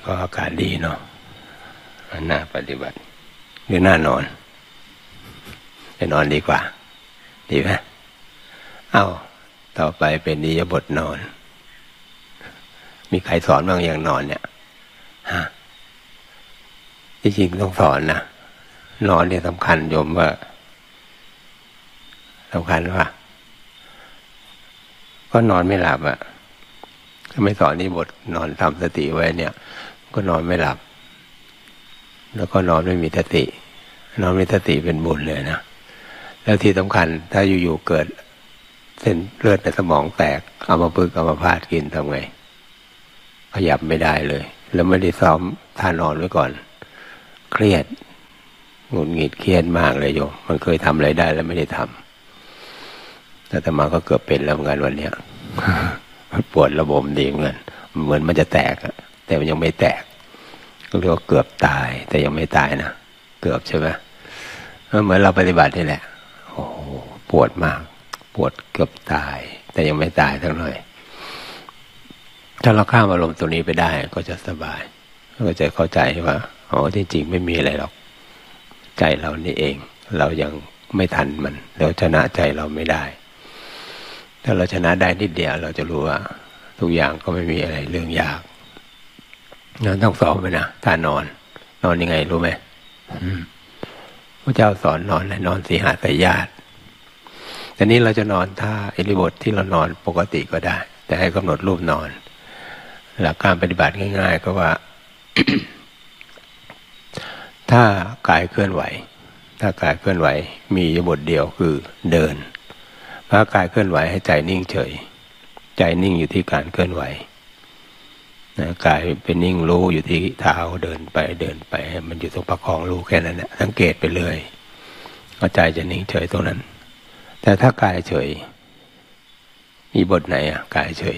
ก็อากาศดีเนาะน่าปฏิบัติหรือน่านอนจะนอนดีกว่าดีไหมต่อไปเป็นอิริยาบถนอนมีใครสอนบ้างอย่างนอนเนี่ยจริงๆต้องสอนนะนอนเนี่ยสำคัญโยมว่าสำคัญว่าก็นอนไม่หลับถ้าไม่สอนนี่บทนอนทำสติไว้เนี่ยก็นอนไม่หลับแล้วก็นอนไม่มีสตินอนไม่มีสติเป็นบุญเลยนะแล้วที่สำคัญถ้าอยู่ๆเกิดเส้นเลือดในสมองแตกอัมพฤกษ์อัมพาตกินทำไงขยับไม่ได้เลยแล้วไม่ได้ซ้อมท่านอนไว้ก่อนเครียดหงุดหงิดเครียดมากเลยโยมมันเคยทำอะไรได้แล้วไม่ได้ทำแต่อาตมาก็เกือบเป็นแล้วเหมือนกันวันเนี้ย ปวดระบมดีเหมือนกันเหมือนมันจะแตกแต่มันยังไม่แตกก็เรียกว่าเกือบตายแต่ยังไม่ตายนะเกือบใช่ไหมเหมือนเราปฏิบัตินี่แหละโอ้ปวดมากปวดเกือบตายแต่ยังไม่ตายทั้งหน่อยถ้าเราข้ามอารมณ์ตัวนี้ไปได้ก็จะสบายก็จะเข้าใจว่าที่จริงไม่มีอะไรหรอกใจเรานี่เองเรายังไม่ทันมันเราชนะใจเราไม่ได้ถ้าเราชนะได้นิดเดียวเราจะรู้ว่าทุกอย่างก็ไม่มีอะไรเรื่องยากเราต้องสอนไปนะถ้านอนยังไงรู้ไหมพระเจ้าสอนนอนและนอนสีหาสายญาติแต่นี้เราจะนอนท่าอิริยาบถที่เรานอนปกติก็ได้แต่ให้กำหนดรูปนอนหลักการปฏิบัติง่ายๆก็ว่า ถ้ากายเคลื่อนไหวมีอิริยาบถเดียวคือเดินถ้ากายเคลื่อนไหวให้ใจนิ่งเฉยใจนิ่งอยู่ที่การเคลื่อนไหวกายเป็นนิ่งรู้อยู่ที่เท้าเดินไปมันอยู่ตรงประคองรู้แค่นั้นแหละสังเกตไปเลยใจจะนิ่งเฉยตรงนั้นแต่ถ้ากายเฉยมีบทไหนกายเฉย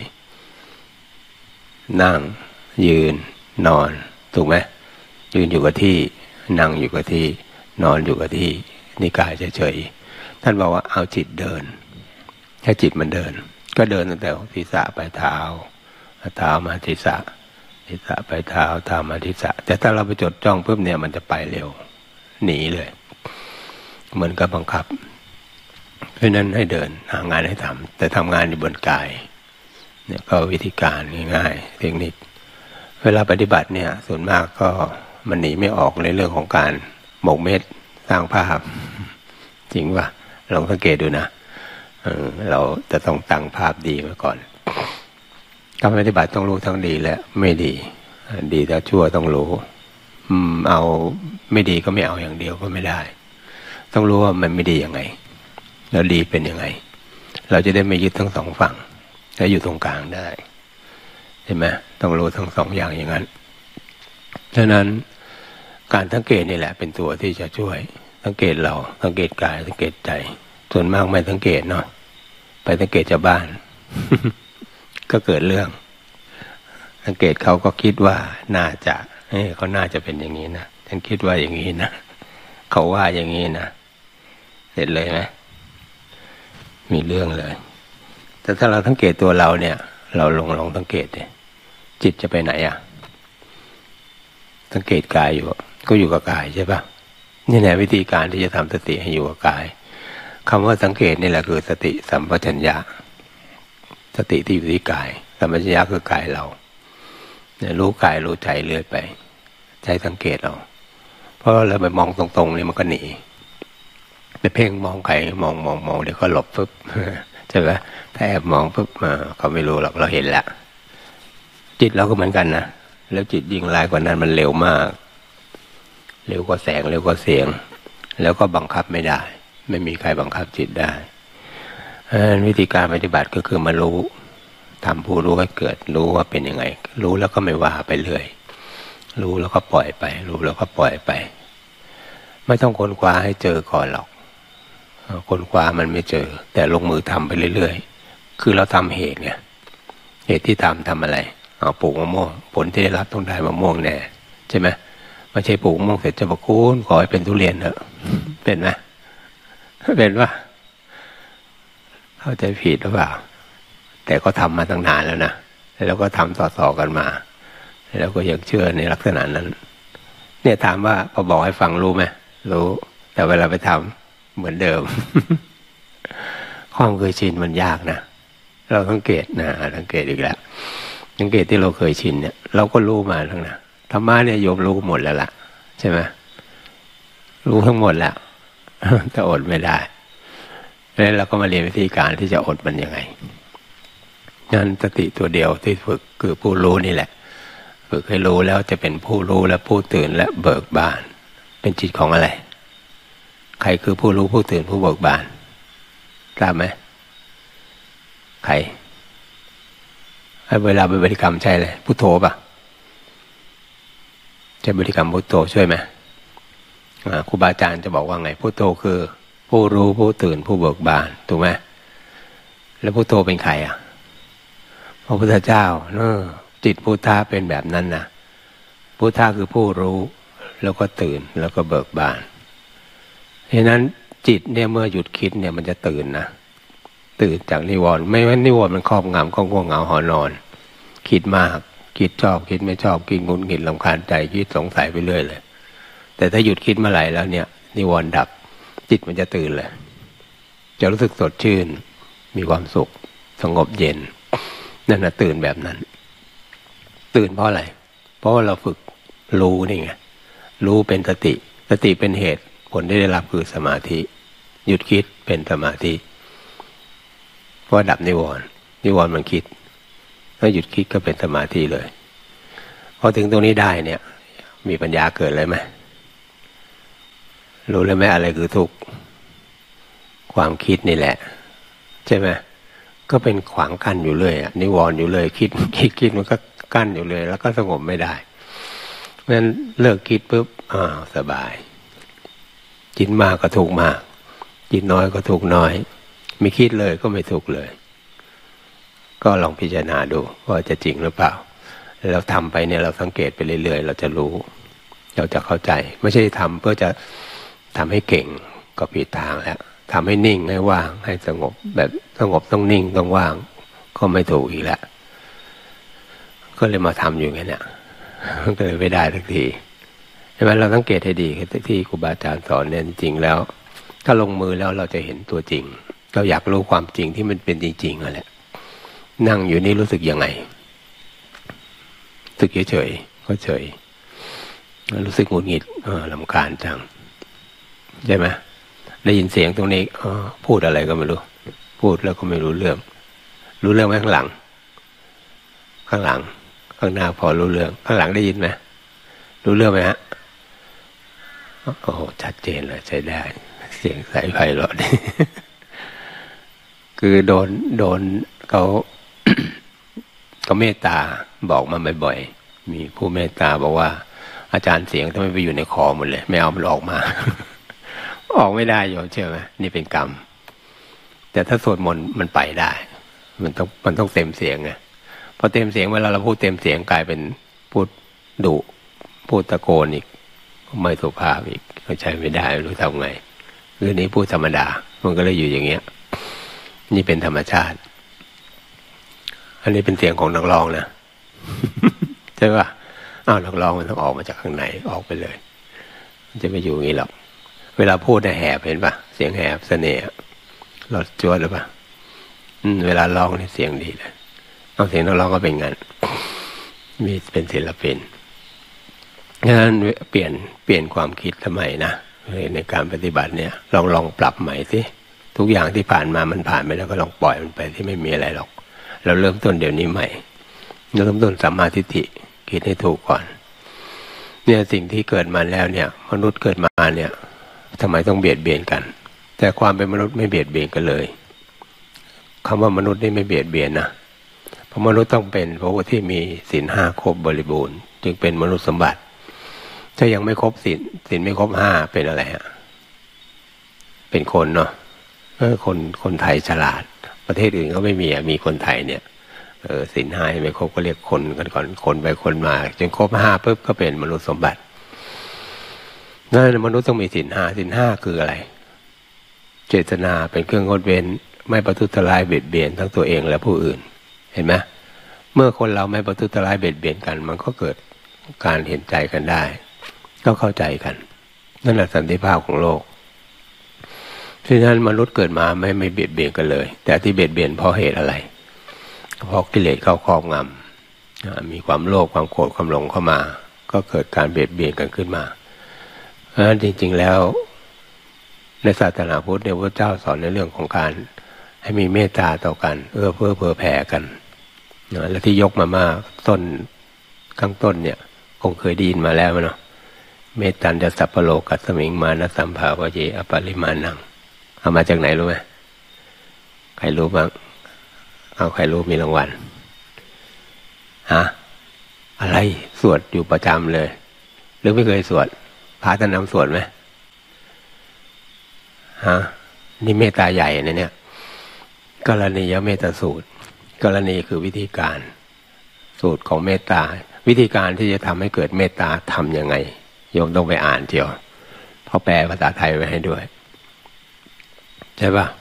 นั่งยืนนอนถูกไหมยืนอยู่กับที่นั่งอยู่กับที่นอนอยู่กับที่นี่กายเฉยท่านบอกว่าเอาจิตเดินถ้าจิตมันเดินก็เดินตั้งแต่ศีรษะไปเท้ามาศีรษะไปเท้ามาศีรษะแต่ถ้าเราไปจดจ้องปุ๊บเนี่ยมันจะไปเร็วหนีเลยเหมือนกับบังคับเพราะนั้นให้เดินหางานให้ทำแต่ทำงานอยู่บนกายเนี่ยก็วิธีการง่ายๆเทคนิคเวลาปฏิบัติเนี่ยส่วนมากก็มันหนีไม่ออกในเรื่องของการหมกเม็ดสร้างภาพจริงป่ะลองสังเกตดูนะเราจะต้องตั้งภาพดีไว้ก่อนการปฏิบัติต้องรู้ทั้งดีและไม่ดีดีและชั่วต้องรู้เอาไม่ดีก็ไม่เอาอย่างเดียวก็ไม่ได้ต้องรู้ว่ามันไม่ดียังไงแล้วดีเป็นยังไงเราจะได้ไม่ยึดทั้งสองฝั่งและอยู่ตรงกลางได้ใช่ไหมต้องรู้ทั้งสองอย่างอย่างนั้นฉะนั้นการสังเกตนี่แหละเป็นตัวที่จะช่วยสังเกตเราสังเกตกายสังเกตใจส่วนมากไม่สังเกตเนาะไปสังเกตชาวบ้าน ก็เกิดเรื่องสังเกตเขาก็คิดว่าน่าจะเขาน่าจะเป็นอย่างนี้นะฉันคิดว่าอย่างนี้นะเขาว่าอย่างนี้นะเสร็จเลยไหมมีเรื่องเลยแต่ถ้าเราสังเกตตัวเราเนี่ยเราลองสังเกตดิจิตจะไปไหนสังเกตกายอยู่ก็อยู่กับกายใช่ปะนี่แหละวิธีการที่จะทำสติให้อยู่กับกายคำว่าสังเกตนี่แหละคือสติสัมปชัญญะสติที่อยู่ที่กายสัมปชัญญะคือกายเรารู้กายรู้ใจเรื่อยไปใจสังเกตเราเพราะเราไปมองตรงๆนี่มันก็หนีไปเพ่งมองใครมองเดี๋ยวก็หลบปุ๊บใช่ไหมถ้าแอบมองปุ๊บเขาไม่รู้หรอกเราเห็นแล้วจิตเราก็เหมือนกันนะแล้วจิตยิ่งร้ายกว่านั้นมันเร็วมากเร็วกว่าแสงเร็วกว่าเสียงแล้วก็บังคับไม่ได้ไม่มีใครบังคับจิตได้วิธีการปฏิบัติก็คือมารู้ทำผู้รู้ให้เกิดรู้ว่าเป็นยังไงรู้แล้วก็ไม่ว่าไปเรื่อยรู้แล้วก็ปล่อยไปรู้แล้วก็ปล่อยไปไม่ต้องค้นคว้าให้เจอก่อนหรอกค้นคว้ามันไม่เจอแต่ลงมือทำไปเรื่อยๆคือเราทำเหตุไงเหตุที่ทำอะไรปลูกมะม่วงผลที่ได้รับต้องได้มะม่วงแน่ใช่ไหมไม่ใช่ปลูกมะม่วงเสร็จจะบอกคุณขอให้เป็นทุเรียนเถอะเป็นไหมเป็นว่าเข้าใจผิดหรือเปล่าแต่ก็ทำมาตั้งนานแล้วนะแล้วก็ทำต่อๆกันมาแล้วก็ยังเชื่อในลักษณะนั้นเนี่ยถามว่าพอบอกให้ฟังรู้ไหมรู้แต่เวลาไปทำเหมือนเดิม ความเคยชินมันยากนะเราสังเกตนะสังเกตอีกแล้วสังเกตที่เราเคยชินเนี่ยเราก็รู้มาทั้งนั้นธรรมะเนี่ยโยมรู้หมดแล้วล่ะใช่ไหมรู้ทั้งหมดแล้ว แต่อดไม่ได้แล้วเราก็มาเรียนวิธีการที่จะอดมันยังไงงั้นสติตัวเดียวที่ฝึกคือผู้รู้นี่แหละฝึกให้รู้แล้วจะเป็นผู้รู้และผู้ตื่นและเบิกบานเป็นจิตของอะไรใครคือผู้รู้ผู้ตื่นผู้เบิกบานทราบไหมใครเวลาบริกรรมใช่เลยพุทโธป่ะใช่บริกรรมพุทโธช่วยไหมครูบาอาจารย์จะบอกว่าไงพุทโธคือผู้รู้ผู้ตื่นผู้เบิกบานถูกไหมแล้วพุทโธเป็นใครอ่ะพระพุทธเจ้าจิตพุทธะเป็นแบบนั้นนะพุทธะคือผู้รู้แล้วก็ตื่นแล้วก็เบิกบานฉะนั้นจิตเนี่ยเมื่อหยุดคิดเนี่ยมันจะตื่นนะตื่นจากนิวรณ์ไม่ว่านิวรณ์มันครอบงำก็ง่วงเหงาหอนอนคิดมากคิดชอบคิดไม่ชอบคิดงุนงิดรำคาญใจคิดสงสัยไปเรื่อยเลยแต่ถ้าหยุดคิดเมื่อไหร่แล้วเนี่ยนิวรณ์ดับจิตมันจะตื่นเลยจะรู้สึกสดชื่นมีความสุขสงบเย็นนั่นนะตื่นแบบนั้นตื่นเพราะอะไรเพราะว่าเราฝึกรู้นี่ไงรู้เป็นสติสติเป็นเหตุผลที่ได้รับคือสมาธิหยุดคิดเป็นสมาธิเพราะดับนิวรณ์นิวรณ์มันคิดถ้าหยุดคิดก็เป็นสมาธิเลยพอถึงตรงนี้ได้เนี่ยมีปัญญาเกิดเลยไหมรู้เลยไหมอะไรคือทุกข์ความคิดนี่แหละใช่ไหมก็เป็นขวางกั้นอยู่เลยนิวรณ์อยู่เลยคิดมันก็กั้นอยู่เลยแล้วก็สงบไม่ได้เพราะฉะนั้นเลิกคิดปุ๊บสบายคิดมากก็ทุกข์มากคิดน้อยก็ทุกข์น้อยไม่คิดเลยก็ไม่ทุกข์เลยก็ลองพิจารณาดูว่าจะจริงหรือเปล่าเราทำไปเนี่ยเราสังเกตไปเรื่อยๆเราจะรู้เราจะเข้าใจไม่ใช่ทำเพื่อจะทำให้เก่งก็ผิดทางแล้วทำให้นิ่งให้ว่างให้สงบแบบสงบต้องนิ่งต้องว่างก็ไม่ถูกอีกแล้วก็เลยมาทำอยู่ไงเนี่ยก็เลยไม่ได้สักทีใช่ไหมเราสังเกตให้ดีที่ครูบาอาจารย์สอนเนี่ยจริงๆแล้วถ้าลงมือแล้วเราจะเห็นตัวจริงเราอยากรู้ความจริงที่มันเป็นจริงๆนั่นแหละนั่งอยู่นี่รู้สึกยังไงรู้สึกเฉยๆก็เฉยรู้สึกหงุดหงิดรำคาญจังใช่ไหมได้ยินเสียงตรงนี้พูดอะไรก็ไม่รู้พูดแล้วก็ไม่รู้เรื่องไหมข้างหลังข้างหน้าพอรู้เรื่องข้างหลังได้ยินไหมรู้เรื่องไหมฮะโอ้โหชัดเจนเลยใช้ได้เสียงใสไพเราะดี คือโดนเขา เขาเมตตาบอกมาบ่อยๆมีผู้เมตตาบอกว่าอาจารย์เสียงทำไมไปอยู่ในคอหมดเลยไม่เอามันออกมา ออกไม่ได้โยมเชื่อไหมนี่เป็นกรรมแต่ถ้าสวดมนต์มันไปได้มันต้องเต็มเสียงไงพอเต็มเสียงเวลาเราพูดเต็มเสียงกลายเป็นพูดดุพูดตะโกนอีกไม่สุภาพอีกก็ใช้ไม่ได้รู้ทำไงคือนี้พูดธรรมดามันก็เลยอยู่อย่างเงี้ยนี่เป็นธรรมชาติอันนี้เป็นเสียงของนักร้องนะ ใช่ป่ะนักร้องมันต้องออกมาจากข้างในออกไปเลยมันจะไม่อยู่อย่างนี้หรอกเวลาพูดเนี่ยแหบเห็นป่ะเสียงแหบเสน่ห์หลอดจ้วดหรือป่ะเวลาร้องนี่เสียงดีเลยเอาเสียงนักร้องก็เป็นงานมีเป็นศิลปินงั้นเปลี่ยนความคิดทำไมนะในการปฏิบัติเนี่ยลองปรับใหม่สิทุกอย่างที่ผ่านมามันผ่านไปแล้วก็ลองปล่อยมันไปที่ไม่มีอะไรหรอกเราเริ่มต้นเดี๋ยวนี้ใหม่เริ่มต้นสัมมาทิฏฐิคิดให้ถูกก่อนเนี่ยสิ่งที่เกิดมาแล้วเนี่ยมนุษย์เกิดมาเนี่ยทำไมต้องเบียดเบียนกันแต่ความเป็นมนุษย์ไม่เบียดเบียนกันเลยคำว่ามนุษย์นี่ไม่เบียดเบียนนะเพราะมนุษย์ต้องเป็นพวกที่มีศีล5ครบบริบูรณ์จึงเป็นมนุษย์สมบัติถ้ายังไม่ครบศีลไม่ครบ5เป็นอะไรฮะเป็นคนเนาะคนไทยฉลาดประเทศอื่นเขาไม่มีคนไทยเนี่ยศีล5ไม่ครบก็เรียกคนกันก่อนคนไปคนมาจนครบ5ปุ๊บก็เป็นมนุษย์สมบัตินั่นมนุษย์ต้องมีศีล5คืออะไรเจตนาเป็นเครื่องงดเว้นไม่ประทุษร้ายเบียดเบียนทั้งตัวเองและผู้อื่นเห็นไหมเมื่อคนเราไม่ประทุษร้ายเบียดเบียนกันมันก็เกิดการเห็นใจกันได้ก็เข้าใจกันนั่นแหละสันติภาพของโลกฉะนั้นมนุษย์เกิดมาไม่เบียดเบียนกันเลยแต่ที่เบียดเบียนเพราะเหตุอะไรเพราะกิเลสเข้าครอบงำมีความโลภความโกรธความหลงเข้ามาก็เกิดการเบียดเบียนกันขึ้นมาเพราะฉะนั้นจริงๆแล้วในศาสนาพุทธเนี่ยพระเจ้าสอนในเรื่องของการให้มีเมตตาต่อกันเพื่อเผื่อแผ่กันและที่ยกมามากต้นข้างต้นเนี่ยคงเคยได้ยินมาแล้วเนาะเมตตัญจะสัพพโลกัสสมิงมานะสัมภาวะเยอปริมาณังเอามาจากไหนรู้ไหมใครรู้บ้างเอาใครรู้มีรางวัลฮะอะไรสวดอยู่ประจำเลยหรือไม่เคยสวดพระท่านนำสวดไหมฮะนี่เมตตาใหญ่นะเนี่ยกรณียเมตตาสูตรกรณีคือวิธีการสูตรของเมตตาวิธีการที่จะทำให้เกิดเมตตาทำยังไงโยมต้องไปอ่านเที่ยวเขาแปลภาษาไทยไว้ให้ด้วยใช่ปะ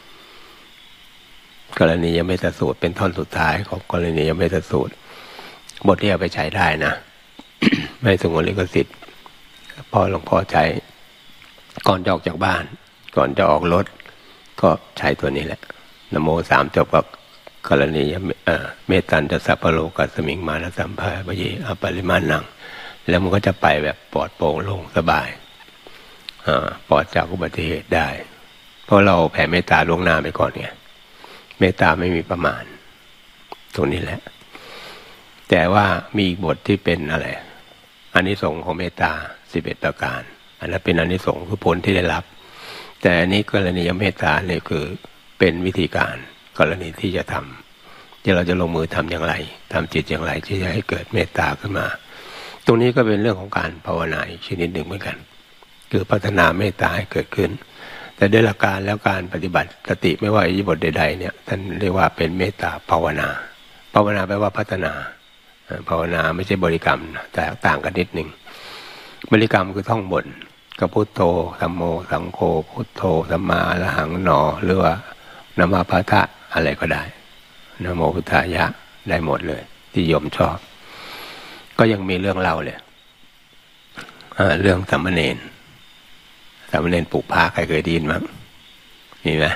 กรณียเมตตาสูตรเป็นท่อนสุดท้ายของกรณียเมตตาสูตรบทที่เอาไปใช้ได้นะ ไม่สงวนลิขสิทธิ์พอหลวงพ่อใช้ก่อนจะออกจากบ้านก่อนจะออกรถก็ใช้ตัวนี้แหละนะโม3จบกับกรณีเมตตัญจะสัพพโลกัสสมิงมานะสัมภาวะเยอปริมาณังแล้วมันก็จะไปแบบปลอดโปร่งโล่งสบายปลอดจากอุบัติเหตุได้เพราะเราแผ่เมตตาล่วงหน้าไปก่อนไงเมตตาไม่มีประมาณตรงนี้แหละแต่ว่ามีอีกบทที่เป็นอะไรอานิสงส์ของเมตตา11ประการอันนั้นเป็นอานิสงส์คือผลที่ได้รับแต่อันนี้กรณียเมตตาเนี่ยคือเป็นวิธีการกรณีที่จะทำที่เราจะลงมือทำอย่างไรทำจิตอย่างไรที่จะให้เกิดเมตตาขึ้นมาตรงนี้ก็เป็นเรื่องของการภาวนาอีกชนิดหนึ่งเหมือนกันคือพัฒนาเมตตาให้เกิดขึ้นแต่ด้วยหลักการแล้วการปฏิบัติสติไม่ว่าอิริยาบถใดๆเนี่ยท่านเรียกว่าเป็นเมตตาภาวนาภาวนาแปลว่าพัฒนาภาวนาไม่ใช่บริกรรมแต่ต่างกันนิดหนึ่งบริกรรมคือท่องบทก็พุทโธธัมโมสังโฆพุทโธธัมมาอรหังหนอหรือว่านะมาพะทะอะไรก็ได้นะโมพุทธายะได้หมดเลยที่โยมชอบก็ยังมีเรื่องเล่าเลยเรื่องสามเณรปลูกผ้าใครเคยได้ยินมั้งมีไหม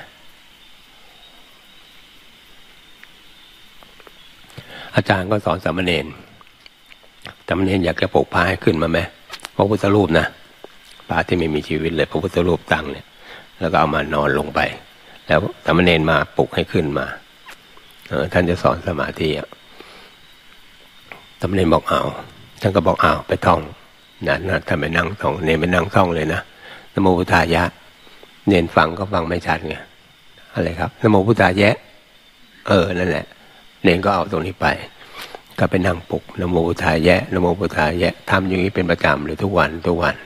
อาจารย์ก็สอนสามเณรอยากจะปลูกผ้าให้ขึ้นมาไหมพระพุทธรูปนะผ้าที่ไม่มีชีวิตเลยพระพุทธรูปตั้งเนี่ยแล้วก็เอามานอนลงไปแล้วสามเณรมาปลุกให้ขึ้นมาท่านจะสอนสมาธิสามเณรบอกเอาท่านก็บอกเอาไปท่องนะท่านไปนั่งท่องเนรไปนั่งท่องเลยนะนะโมพุทธายะเนรฟังก็ฟังไม่ชัดไงอะไรครับนะโมพุทธายะนั่นแหละเนรก็เอาตรงนี้ไปก็ไปนั่งปลุกนะโมพุทธายะนะโมพุทธายะทำอย่างนี้เป็นประจำเลยทุกวัน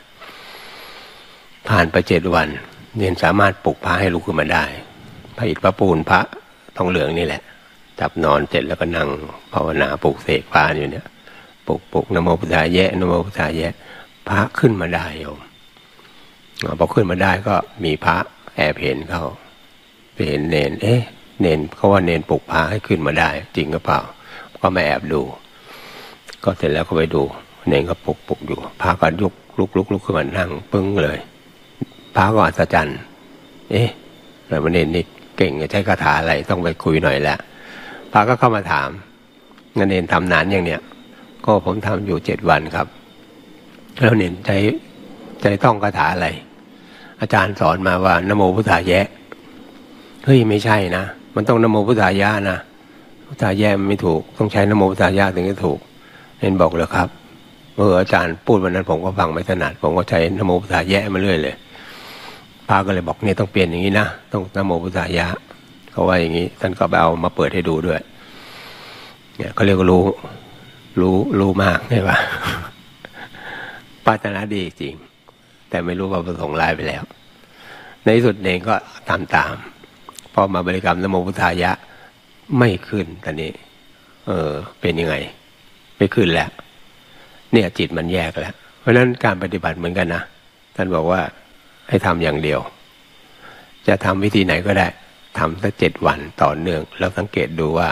ผ่านไป7 วันเนรสามารถปลุกพระให้ลุกขึ้นมาได้พระอิฐพระปูนพระทองเหลืองนี่แหละจับนอนเสร็จแล้วก็นั่งภาวนาปลุกเสกพระอยู่เนี่ยปลุกนะโมพุทธายะนะโมพุทธายะพระขึ้นมาได้โยมพอขึ้นมาได้ก็มีพระแอบเห็นเขาไปเห็นเนรเนรเขาว่าเนรปลุกพระให้ขึ้นมาได้จริงหรือเปล่าก็มาแอบดูก็เสร็จแล้วก็ไปดูเนรก็ปลุกอยู่พระก็ลุกขึ้นมานั่งปึ้งเลยพระก็อัศจรรย์แต่วันนี้นี่เก่งใช้คาถาอะไรต้องไปคุยหน่อยแหละพระก็เข้ามาถามเนรทำนานอย่างเนี้ยก็ผมทำอยู่7 วันครับแล้วเนรใจต้องคาถาอะไรอาจารย์สอนมาว่านะโมพุทธายะเฮ้ยไม่ใช่นะมันต้องนะโมพุทธายะนะพุทธายะมันไม่ถูกต้องใช้นะโมพุทธายะถึงจะถูกเนรบอกเลยครับอาจารย์พูดวันนั้นผมก็ฟังไม่ถนัดผมก็ใช้นะโมพุทธายะมาเรื่อยเลยพระก็เลยบอกเนี่ยต้องเปลี่ยนอย่างนี้นะต้องนะโมพุทธายะเขาว่าอย่างนี้ท่านก็ไปเอามาเปิดให้ดูด้วยเนี่ยเขาเรียกว่ารู้มากใช่ปะปรารถนาดีจริงแต่ไม่รู้ว่าประสงค์ร้ายไปแล้วในที่สุดเองก็ตามพอมาบริกรรมนะโมพุทธายะไม่ขึ้นตอนนี้เป็นยังไงไม่ขึ้นแล้วเนี่ยจิตมันแยกแล้วเพราะฉะนั้นการปฏิบัติเหมือนกันนะท่านบอกว่าให้ทำอย่างเดียวจะทำวิธีไหนก็ได้ทำสัก7 วันต่อเนื่องแล้วสังเกตดูว่า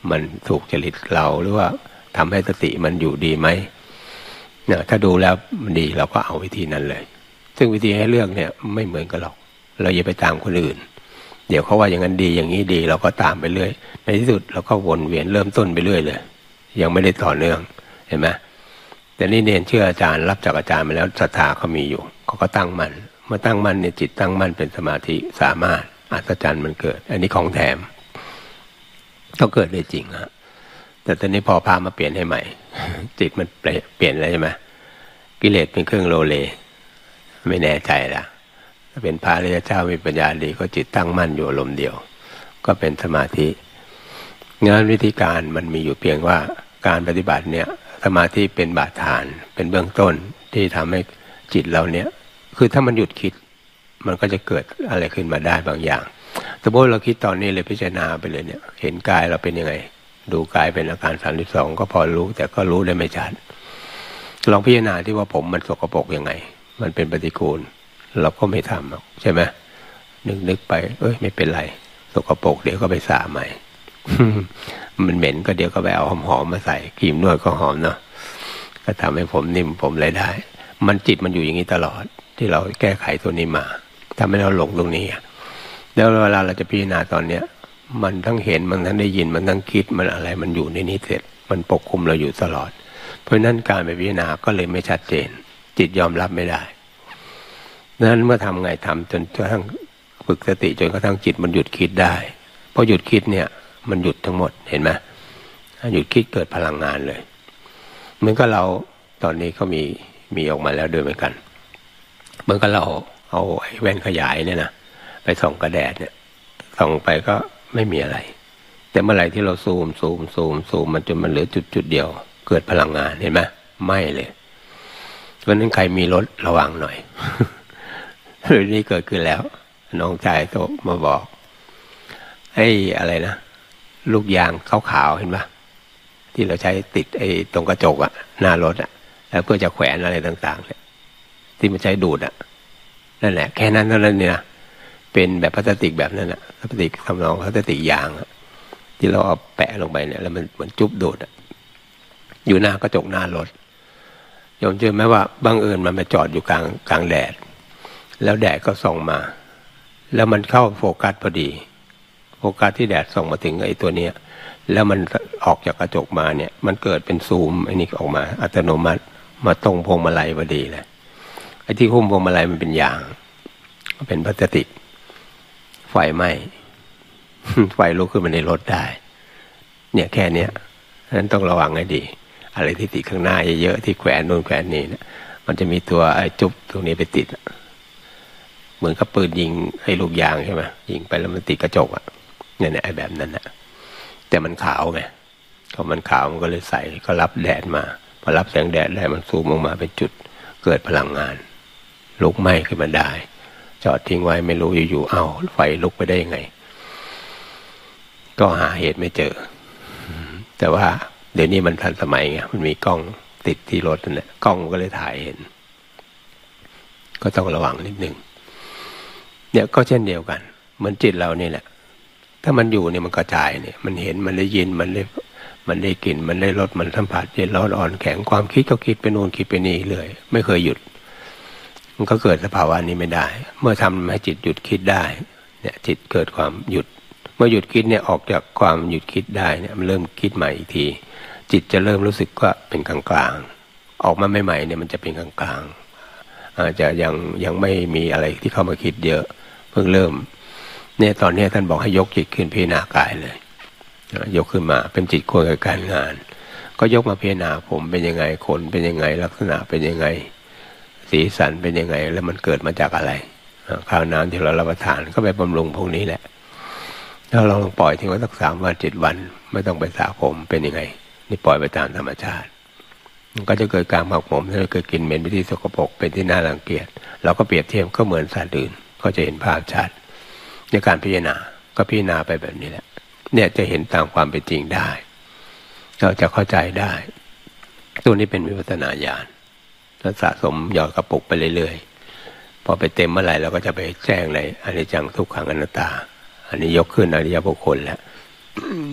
มันถูกจริตเราหรือว่าทำให้สติมันอยู่ดีไหมเนี่ยถ้าดูแล้วมันดีเราก็เอาวิธีนั้นเลยซึ่งวิธีให้เลือกเนี่ยไม่เหมือนกันหรอกเราอย่าไปตามคนอื่นเดี๋ยวเขาว่าอย่างนั้นดีอย่างนี้ดีเราก็ตามไปเรื่อยในที่สุดเราก็วนเวียนเริ่มต้นไปเรื่อยเลยยังไม่ได้ต่อเนื่องเห็นไหมแต่นี่เนรเชื่ออาจารย์รับจากอาจารย์มาแล้วศรัทธาเขามีอยู่เขาก็ตั้งมั่นเมื่อตั้งมั่นเนี่ยจิตตั้งมั่นเป็นสมาธิสามารถอัศจรรย์มันเกิดอันนี้ของแถมก็เกิดได้จริงฮะแต่ตอนนี้พอพามาเปลี่ยนให้ใหม่จิตมันเปลี่ยนแล้วใช่ไหมกิเลสเป็นเครื่องโลเลไม่แน่ใจละถ้าเป็นพระอริยเจ้ามีปัญญาดีก็จิตตั้งมั่นอยู่อารมณ์เดียวก็เป็นสมาธิงานวิธีการมันมีอยู่เพียงว่าการปฏิบัติเนี่ยสมาธิเป็นบาดฐานเป็นเบื้องต้นที่ทำให้จิตเราเนี่ยคือถ้ามันหยุดคิดมันก็จะเกิดอะไรขึ้นมาได้บางอย่างสมมติเราคิดตอนนี้เลยพิจารณาไปเลยเนี่ยเห็นกายเราเป็นยังไงดูกายเป็นอาการ32ก็พอรู้แต่ก็รู้ได้ไม่ชัดลองพิจารณาที่ว่าผมมันสกปรกยังไงมันเป็นปฏิกูลเราก็ไม่ทำใช่ไหมนึกไปไม่เป็นไรสกปรกเดี๋ยวก็ไปสระใหม่ มันเหม็นก็เดี๋ยวก็ไปเอาหอมมาใส่ครีมนวดก็หอมเนาะก็ทำให้ผมนิ่มผมเลยได้มันจิตมันอยู่อย่างนี้ตลอดที่เราแก้ไขตัวนี้มาทำให้เราหลงตรงนี้แล้วเวลาเราจะพิจารณาตอนเนี้ยมันทั้งเห็นมันทั้งได้ยินมันทั้งคิดมันอะไรมันอยู่ในนี้เสร็จมันปกคุมเราอยู่ตลอดเพราะนั้นการไปพิจารณาก็เลยไม่ชัดเจนจิตยอมรับไม่ได้นั้นเมื่อทำไงทำจนกระทั่งฝึกสติจนกระทั่งจิตมันหยุดคิดได้พอหยุดคิดเนี่ยมันหยุดทั้งหมดเห็นไหมหยุดคิดเกิดพลังงานเลยเหมือนกับเราตอนนี้ก็มีออกมาแล้วด้วยเหมือนกันเหมือนกับเราเอาไอ้แว่นขยายเนี่ยนะไปส่องกระแดดเนี่ยส่องไปก็ไม่มีอะไรแต่เมื่อไหร่ที่เราซูมมันจนมันเหลือจุดเดียวเกิดพลังงานเห็นไหมไม่เลยเพราะนั้นใครมีรถระวังหน่อย เรื่องนี้เกิดขึ้นแล้วน้องชายโตมาบอกไอ้อะไรนะลูกยางขาวๆเห็นปะที่เราใช้ติดไอ้ตรงกระจกอะหน้ารถอะแล้วเพื่อจะแขวนอะไรต่างๆเนี่ยที่มันใช้ดูดอะนั่นแหละแค่นั้นเท่านั้นเนี่ยนะเป็นแบบพลาสติกแบบนั้นอะพลาสติกทำนองพลาสติกยางอะที่เราเอาแปะลงไปเนี่ยแล้วมันเหมือนจุ๊บดูดอะอยู่หน้ากระจกหน้ารถยอมเชื่อไหมว่าบังเอิญมันมาจอดอยู่กลางแดดแล้วแดดก็ส่องมาแล้วมันเข้าโฟกัสพอดีโฟกัสที่แดดส่องมาถึงไอ้ตัวเนี้ยแล้วมันออกจากกระจกมาเนี่ยมันเกิดเป็นซูมไอ้นี่ออกมาอัตโนมัติมาตรงพวงมาลัยพอดีเลยไอ้ที่หุ้มพวงมาลัยมันเป็นยางเป็นพลาสติกไฟไหม้ ไฟลุกขึ้นมาในรถได้เนี่ยแค่เนี้ยนั้นต้องระวังให้ดีอะไรที่ติดข้างหน้าเยอะๆที่แขวนนู่นแขวนนี่นะมันจะมีตัวไอ้จุ๊บตรงนี้ไปติดเหมือนกับปืนยิงไอ้ลูกยางใช่ไหมยิงไปแล้วมันติดกระจกอะเนี่ยไอ้แบบนั้นนะแต่มันขาวไงพอมันขาวมันก็เลยใส่ก็รับแดดมาพอรับแสงแดดได้มันซูมออกมาเป็นจุดเกิดพลังงานลุกไหม้ขึ้นมาได้จอดทิ้งไว้ไม่รู้อยู่ๆเอ้าไฟลุกไปได้ยังไงก็หาเหตุไม่เจอแต่ว่าเดี๋ยวนี้มันทันสมัยไงมันมีกล้องติดที่รถนั่นแหละกล้องก็เลยถ่ายเห็นก็ต้องระวังนิดนึงเนี่ยก็เช่นเดียวกันเหมือนจิตเรานี่แหละถ้ามันอยู่เนี่ยมันกระจายเนี่ยมันเห็นมันได้ยินมันได้กลิ่นมันได้รสมันสัมผัสเย็นร้อนอ่อนแข็งความคิดก็คิดไปโน่นคิดไปนี่เลยไม่เคยหยุดมันก็เกิดสภาวะนี้ไม่ได้เมื่อทำให้จิตหยุดคิดได้เนี่ยจิตเกิดความหยุดเมื่อหยุดคิดเนี่ยออกจากความหยุดคิดได้เนี่ยมันเริ่มคิดใหม่อีกทีจิตจะเริ่มรู้สึกว่าเป็นกลางๆออกมาใหม่ๆเนี่ยมันจะเป็นกลางๆอาจจะยังไม่มีอะไรที่เข้ามาคิดเยอะเพิ่งเริ่มเนี่ยตอนนี้ท่านบอกให้ยกจิตขึ้นพิจารณากายเลยยกขึ้นมาเป็นจิตควรกับการงานก็ยกมาพิจารณาผมเป็นยังไงขนเป็นยังไงลักษณะเป็นยังไงสีสันเป็นยังไงแล้วมันเกิดมาจากอะไรข้าวน้ำที่เรารับประทานก็ไปบำรุงพวกนี้แหละถ้าเราปล่อยทิ้งไว้สัก3 วัน7 วันไม่ต้องไปสระผมเป็นยังไงนี่ปล่อยไปตามธรรมชาติมันก็จะเกิดการหมักหมมถ้าเกิดกลิ่นเหม็นเป็นที่สกปรกเป็นที่น่ารังเกียจเราก็เปรียบเทียบก็เหมือนสัตว์อื่นก็จะเห็นภาพชัดในการพิจารณาก็พิจารณาไปแบบนี้แหละเนี่ยจะเห็นตามความเป็นจริงได้เราจะเข้าใจได้ตัวนี้เป็นวิปัสสนาญาณถ้าสะสมหยอดกระปุกไปเรื่อยๆพอไปเต็มเมื่อไหร่เราก็จะไปแจ้งเลยอนิจจังทุกขังอนัตตาอันนี้ยกขึ้นอริยบุคคลแล้ว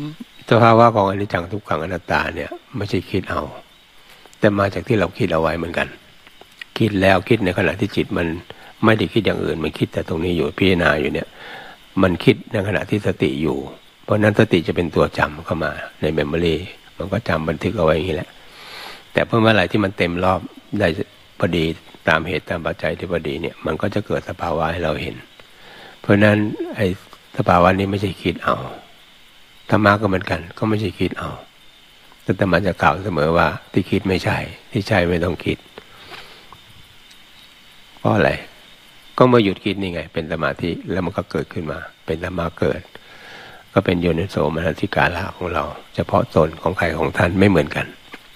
สภาวะของอนิจจังทุกขังอนัตตาเนี่ยไม่ใช่คิดเอาแต่มาจากที่เราคิดเอาไว้เหมือนกันคิดแล้วคิดในขณะที่จิตมันไม่ได้คิดอย่างอื่นมันคิดแต่ตรงนี้อยู่พิจารณาอยู่เนี่ยมันคิดในขณะที่สติอยู่เพราะนั้นสติจะเป็นตัวจำเข้ามาในเมมโมรีมันก็จำบันทึกเอาไว้อย่างนี้แหละแต่เมื่อไหร่ที่มันเต็มรอบได้พอดีตามเหตุตามปัจจัยที่พอดีเนี่ยมันก็จะเกิดสภาวะให้เราเห็นเพราะนั้นไอ้สภาวะนี้ไม่ใช่คิดเอาธรรมะก็เหมือนกันก็ไม่ใช่คิดเอาแต่ธรรมะจะกล่าวเสมอว่าที่คิดไม่ใช่ที่ใช่ไม่ต้องคิดเพราะอะไรก็เมื่อหยุดคิดนี่ไงเป็นสมาธิแล้วมันก็เกิดขึ้นมาเป็นธรรมะเกิดก็เป็นโยนิโสมนสิการะของเราเฉพาะตนของใครของท่านไม่เหมือนกัน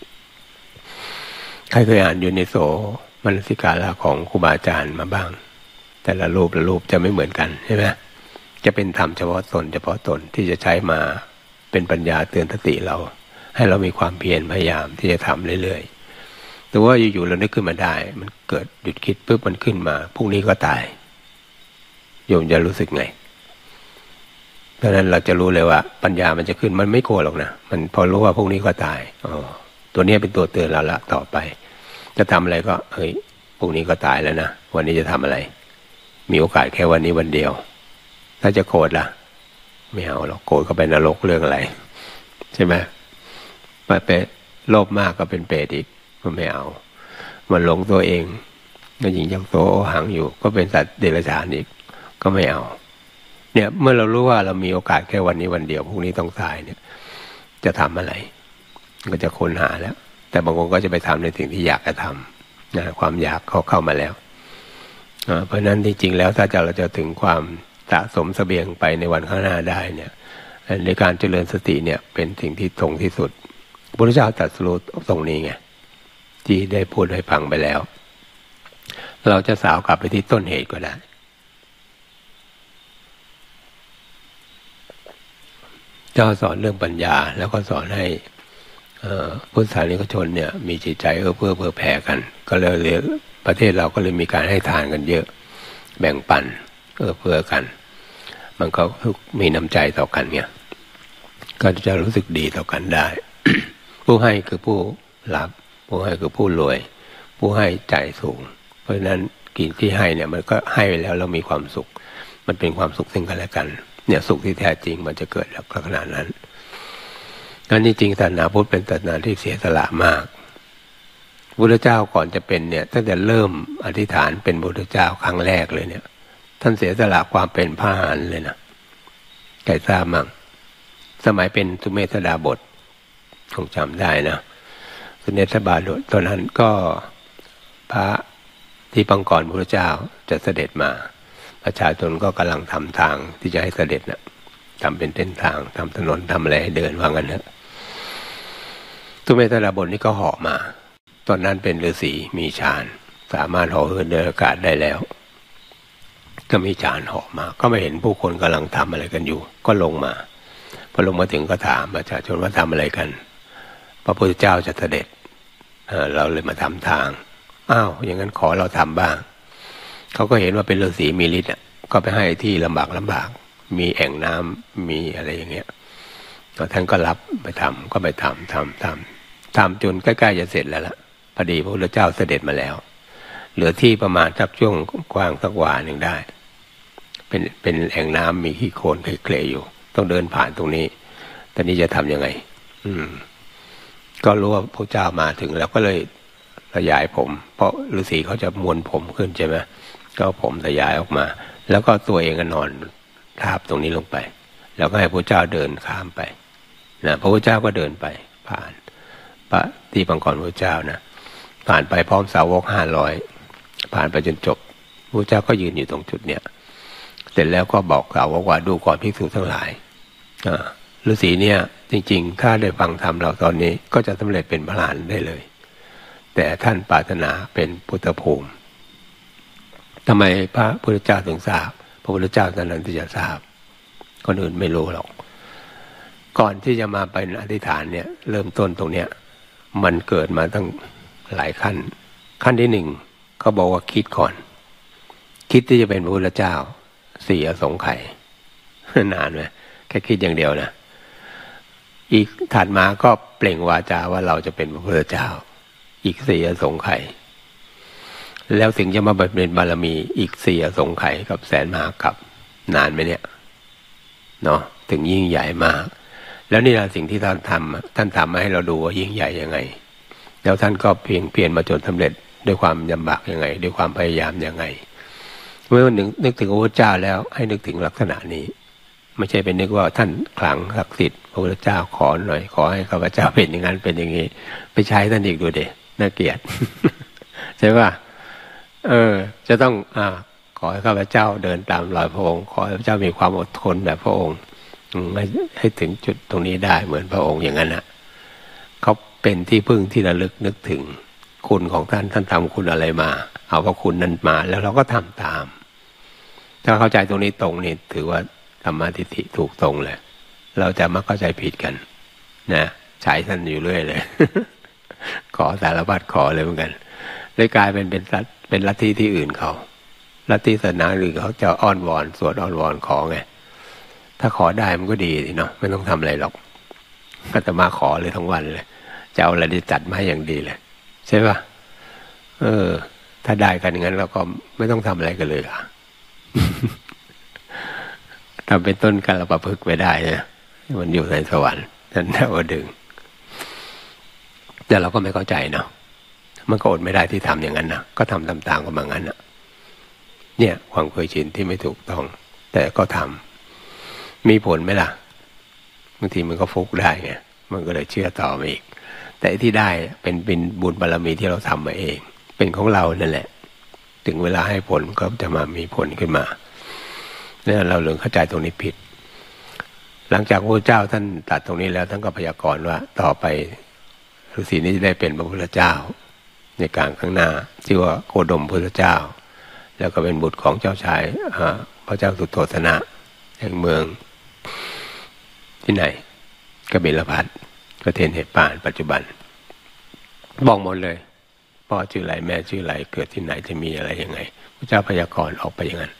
ใครเคยอ่านโยนิโสมนสิการะของครูบาอาจารย์มาบ้างแต่ละรูปจะไม่เหมือนกันใช่ไหมจะเป็นธรรมเฉพาะตนที่จะใช้มาเป็นปัญญาเตือนสติเราให้เรามีความเพียรพยายามที่จะทำเรื่อยๆแต่ว่าอยู่ๆเรานึกขึ้นมาได้มันเกิดหยุดคิดปุ๊บมันขึ้นมาพรุ่งนี้ก็ตายโยมจะรู้สึกไงเพราะนั้นเราจะรู้เลยว่าปัญญามันจะขึ้นมันไม่กลัวหรอกนะมันพอรู้ว่าพรุ่งนี้ก็ตายตัวนี้เป็นตัวเตือนเราละต่อไปจะทำอะไรก็เฮ้ยพรุ่งนี้ก็ตายแล้วนะวันนี้จะทำอะไรมีโอกาสแค่วันนี้วันเดียวถ้าจะโกรธล่ะไม่เอาหรอกโกรธก็เป็นนรกเรื่องอะไรใช่ไหมไปโลภมากก็เป็นเปรตอีกก็ไม่เอามันหลงตัวเองก็ยิงยังโตหังอยู่ก็เป็นสัตว์เดรัจฉานอีกก็ไม่เอาเนี่ยเมื่อเรารู้ว่าเรามีโอกาสแค่วันนี้วันเดียวพรุ่งนี้ต้องตายเนี่ยจะทำอะไรก็จะค้นหาแล้วแต่บางคนก็จะไปทำในสิ่งที่อยากจะทำนะความอยากเข้ามาแล้วเพราะนั้นที่จริงแล้วถ้าเราจะถึงความสะสมเสบียงไปในวันข้างหน้าได้เนี่ยในการเจริญสติเนี่ยเป็นสิ่งที่ตรงที่สุดพระพุทธเจ้าตรัสรู้ตรงนี้ไงที่ได้พูดให้ฟังไปแล้วเราจะสาวกลับไปที่ต้นเหตุก็ได้เจ้าสอนเรื่องปัญญาแล้วก็สอนให้พุทธศาสนิกชนเนี่ยมีจิตใจเพื่อแผ่กันก็เลยประเทศเราก็เลยมีการให้ทานกันเยอะแบ่งปันเพื่อกันมันก็มีน้ำใจต่อกันเนี่ยก็จะรู้สึกดีต่อกันได้ ผู้ให้คือผู้รับผู้ให้คือผู้รวยผู้ให้ใจสูงเพราะฉะนั้นกินที่ให้เนี่ยมันก็ให้ไปแล้วเรามีความสุขมันเป็นความสุขซึ่งกันและกันเนี่ยสุขที่แท้จริงมันจะเกิดแล้วขนาดนั้นนั่นนี่จริงศาสนาพุทธเป็นศาสนาที่เสียสละมากพุทธเจ้าก่อนจะเป็นเนี่ยตั้งแต่เริ่มอธิษฐานเป็นพุทธเจ้าครั้งแรกเลยเนี่ยท่านเสียสละความเป็นพระอรหันต์เลยนะใครทราบมั่งสมัยเป็นสุเมธดาบทคงจำได้นะสุเมธดาบทตอนนั้นก็พระที่ปังก่อนพระเจ้าจะเสด็จมาประชาชนก็กำลังทำทางที่จะให้เสด็จนะทำเป็นเส้นทางทำถนนทำอะไรให้เดินว่างั้นนะสุเมธดาบทนี่ก็เหาะมาตอนนั้นเป็นฤาษีมีฌานสามารถเหาะเหินเดินอากาศได้แล้วก็มีฌานเหาะมาก็ไม่เห็นผู้คนกำลังทำอะไรกันอยู่ก็ลงมาพอลงมาถึงก็ถามประชาชนว่าทำอะไรกันพระพุทธเจ้าจะเสด็จเราเลยมาทำทางอ้าวอย่างนั้นขอเราทำบ้างเขาก็เห็นว่าเป็นฤาษีมีฤทธิ์ก็ไปให้ที่ลำบากมีแอ่งน้ำมีอะไรอย่างเงี้ยท่านก็รับไปทำก็ไปทำจนใกล้ๆจะเสร็จแล้วล่ะพอดีพระพุทธเจ้าเสด็จมาแล้วเหลือที่ประมาณสักช่วงกว้างสักวาหนึ่งได้เป็นแอ่งน้ำมีขี้โคลนเคลๆอยู่ต้องเดินผ่านตรงนี้ตอนนี้จะทำยังไงก็รู้ว่าพระเจ้ามาถึงแล้วก็เลยขยายผมเพราะฤาษีเขาจะม้วนผมขึ้นใช่ไหมก็ผมขยายออกมาแล้วก็ตัวเองก็นอนทาบตรงนี้ลงไปแล้วก็ให้พระเจ้าเดินข้ามไปนะพระพุทธเจ้าก็เดินไปผ่านพระที่ปังก่อนพระเจ้านะผ่านไปพร้อมสาวก500ผ่านไปจนจบพระเจ้าก็ยืนอยู่ตรงจุดเนี้ยเสร็จแล้วก็บอกสาวกว่าดูก่อนภิกษุทั้งหลายฤาษีเนี่ยจริงๆถ้าได้ฟังธรรมเราตอนนี้ก็จะสำเร็จเป็นพระอรหันต์ได้เลยแต่ท่านปรารถนาเป็นพุทธภูมิทำไมพระพุทธเจ้าถึงทราบพระพุทธเจ้าเท่านั้นที่จะทราบคนอื่นไม่รู้หรอกก่อนที่จะมาเป็นอธิษฐานเนี่ยเริ่มต้นตรงเนี้ยมันเกิดมาตั้งหลายขั้นที่หนึ่งเขาบอกว่าคิดก่อนคิดที่จะเป็นพระพุทธเจ้า4 อสงไขยนานไหมแค่คิดอย่างเดียวนะอีกถัดมาก็เปล่งวาจาว่าเราจะเป็นพระพุทธเจ้าอีก4 อสงไขยแล้วถึงจะมาบำเพ็ญบารมีอีก4 อสงไขยกับแสนมหากัปนานไหมเนี่ยเนาะถึงยิ่งใหญ่มากแล้วนี่แหละสิ่งที่ท่านทำมาให้เราดูว่ายิ่งใหญ่ยังไงแล้วท่านก็เพียรมาจนสำเร็จด้วยความลำบากยังไงด้วยความพยายามยังไงเมื่อนึกถึงพระพุทธเจ้าแล้วให้นึกถึงลักษณะนี้ไม่ใช่เป็นนึกว่าท่านขลังศักดิ์สิทธิ์พระพุทธเจ้าขอหน่อยขอให้ข้าพเจ้าเป็นอย่างนั้นเป็นอย่างนี้ไปใช้ท่านอีกดูเด็น่าเกลียด ใช่ป่ะจะต้องขอให้ข้าพเจ้าเดินตามรอยพระองค์ขอให้ข้าพเจ้ามีความอดทนแบบพระองค์ให้ถึงจุดตรงนี้ได้เหมือนพระองค์อย่างนั้นนะเขาเป็นที่พึ่งที่ระลึกนึกถึงคุณของท่านทำคุณอะไรมาเอาพระคุณนั้นมาแล้วเราก็ทำตามถ้าเข้าใจตรงนี้ตรงนี่ถือว่าธรรมะทิฏฐิถูกตรงเลยเราจะมักเข้าใจผิดกันนะใช้ท่านอยู่เรื่อยเลย ขอสารพัดขอเลยเหมือนกันเลยกลายเป็นลัทธิที่อื่นเขาลัทธิศาสนาอื่นเขาจะอ้อนวอนสวดอ้อนวอนขอไงถ้าขอได้มันก็ดีเนาะไม่ต้องทำอะไรหรอกก็จะมาขอเลยทั้งวันเลยจะเอาอะไรได้จัดมาอย่างดีเลยใช่ป่ะถ้าได้กันอย่างนั้นเราก็ไม่ต้องทำอะไรกันเลยค่ะ ทำเป็นต้นการประพฤกไปได้นะมันอยู่ในสวรรค์นั่นแหละว่าดึงแต่เราก็ไม่เข้าใจเนาะมันก็อดไม่ได้ที่ทำอย่างนั้นนะก็ทำตามๆกันมางั้นนะเนี่ยความเคยชินที่ไม่ถูกต้องแต่ก็ทำมีผลไหมล่ะบางทีมันก็ฟุกได้ไงมันก็เลยเชื่อต่อมาอีกแต่ที่ได้เป็นบุญบารมีที่เราทำมาเองเป็นของเรานั่นแหละถึงเวลาให้ผลก็จะมามีผลขึ้นมาเนี่ยเราเริ่มเข้าใจตรงนี้ผิดหลังจากพระเจ้าท่านตรัสตรงนี้แล้วท่านก็พยากรณ์ว่าต่อไปฤาษีนี้จะได้เป็นพระพุทธเจ้าในการข้างหน้าชื่อว่าโคดมพุทธเจ้าแล้วก็เป็นบุตรของเจ้าชายพระเจ้าสุโธทนะแห่งเมืองที่ไหนกบิลพัสประเทศเนปาลปัจจุบันบอกหมดเลยพ่อชื่ออะไรแม่ชื่ออะไรเกิดที่ไหนจะมีอะไรยังไงพระเจ้าพยากรณ์ออกไปอย่างนั้น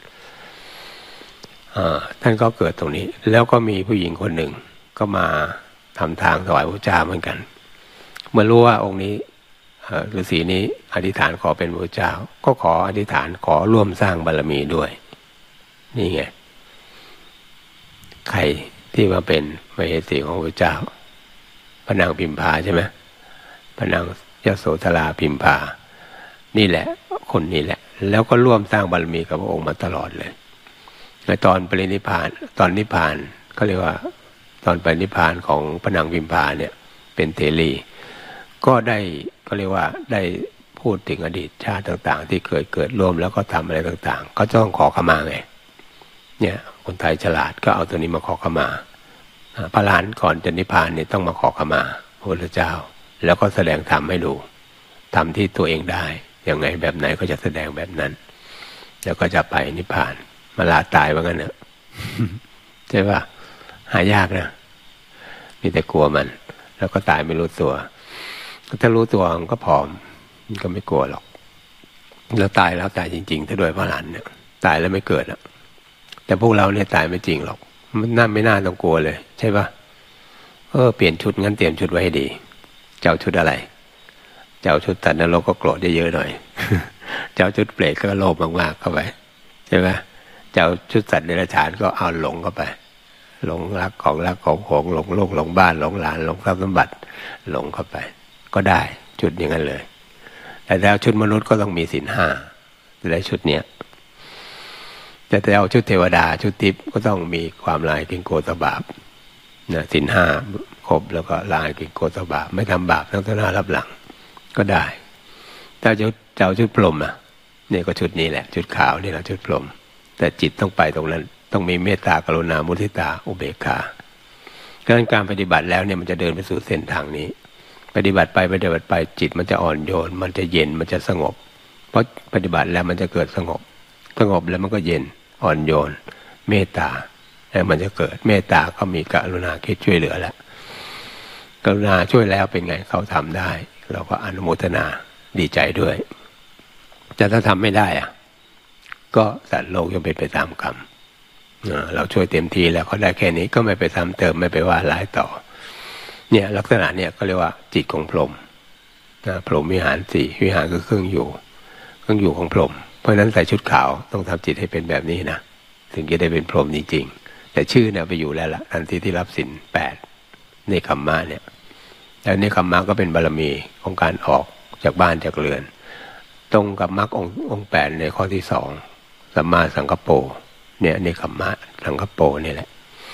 ท่านก็เกิดตรงนี้แล้วก็มีผู้หญิงคนหนึ่งก็มาทำทางถวายพระเจ้าเหมือนกันเมื่อรู้ว่าองค์นี้ฤาษีนี้อธิษฐานขอเป็นพระเจ้าก็ขออธิษฐานขอร่วมสร้างบารมีด้วยนี่ไงใครที่มาเป็นมเหสีของพระเจ้าพระนางพิมพาใช่ไหมพระนางยโสธราพิมพานี่แหละคนนี้แหละแล้วก็ร่วมสร้างบารมีกับพระองค์มาตลอดเลยในตอนปรินิพพานตอนนิพพานก็เรียกว่าตอนปรินิพพานของพระนางพิมพาเนี่ยเป็นเถรีก็ได้ก็เรียกว่าได้พูดถึงอดีตชาติต่างๆที่เคยเกิดร่วมแล้วก็ทำอะไรต่างๆก็ต้องขอขมาไงเนี่ยคนไทยฉลาดก็เอาตัวนี้มาขอขมาพระหลานก่อนจะนิพพานเนี่ยต้องมาขอขมาพระพุทธเจ้าแล้วก็แสดงธรรมให้ดูธรรมที่ตัวเองได้อย่างไงแบบไหนก็จะแสดงแบบนั้นแล้วก็จะไปนิพพานมาลาตายว่างั้นเนอะ ใช่ป่ะหายากนะมีแต่กลัวมันแล้วก็ตายไม่รู้ตัวถ้ารู้ตัวมันก็พร้อมมันก็ไม่กลัวหรอกแล้วตายจริงๆถ้าโดยพระหลานเนี่ยตายแล้วไม่เกิดอ่ะแต่พวกเราเนี่ยตายไม่จริงหรอกมันไม่น่าต้องกลัวเลยใช่ป่ะเปลี่ยนชุดงั้นเตรียมชุดไว้ให้ดีเจ้าชุดอะไรเจ้าชุดตัดนรกก็โกรธเยอะๆหน่อย เจ้าชุดเปรตก็โลภมากๆเข้าไปใช่ไหมเจ้าชุดสัตว์เดรัจฉานก็เอาหลงเข้าไปหลงรักของหลงโลกหลงบ้านหลงหลานหลงทรัพย์สมบัติหลงเข้าไปก็ได้ชุดอย่างนั้นเลยแต่แล้วชุดมนุษย์ก็ต้องมีศีล 5จะได้ชุดเนี้ยแต่เอาชุดเทวดาชุดทิพย์ก็ต้องมีความลายกินโกตบาปนะศีล 5ครบแล้วก็ลายกินโกตบาปไม่ทำบาปทั้งต่อหน้ารับหลังก็ได้แต่เจ้าชุดพรหมเนี่ยก็ชุดนี้แหละชุดขาวนี่แหละชุดพรหมแต่จิตต้องไปตรงนั้นต้องมีเมตตากรุณามุทิตาอุเบกขาการปฏิบัติแล้วเนี่ยมันจะเดินไปสู่เส้นทางนี้ปฏิบัติไปจิตมันจะอ่อนโยนมันจะเย็นมันจะสงบเพราะปฏิบัติแล้วมันจะเกิดสงบแล้วมันก็เย็นอ่อนโยนเมตตาแล้วมันจะเกิดเมตตาก็มีกรุณาคิดช่วยเหลือแล้วกรุณาช่วยแล้วเป็นไงเขาทำได้เราก็อนุโมทนาดีใจด้วยแต่ถ้าทำไม่ได้ก็สัตว์โลกย่อมเป็นไปตามกรรมเราช่วยเต็มที่แล้วเขาได้แค่นี้ก็ไม่ไปซ้ำเติมไม่ไปว่าร้ายต่อเนี่ยลักษณะเนี่ยก็เรียกว่าจิตของพรหมนะพรหมวิหารสี่วิหารคือเครื่องอยู่ของพรหมเพราะฉะนั้นใส่ชุดขาวต้องทำจิตให้เป็นแบบนี้นะถึงจะได้เป็นพรหมจริงๆแต่ชื่อเนี่ยไปอยู่แล้วล่ะทันทีที่รับศีล8เนคขมมะเนี่ยแล้วเนคขมมะก็เป็นบารมีของการออกจากบ้านจากเรือนตรงกับมรรคองค์8ในข้อที่2สัมมาสังกัปโปเนี่ยเนคขมมะสังกัปโปนี่แหละ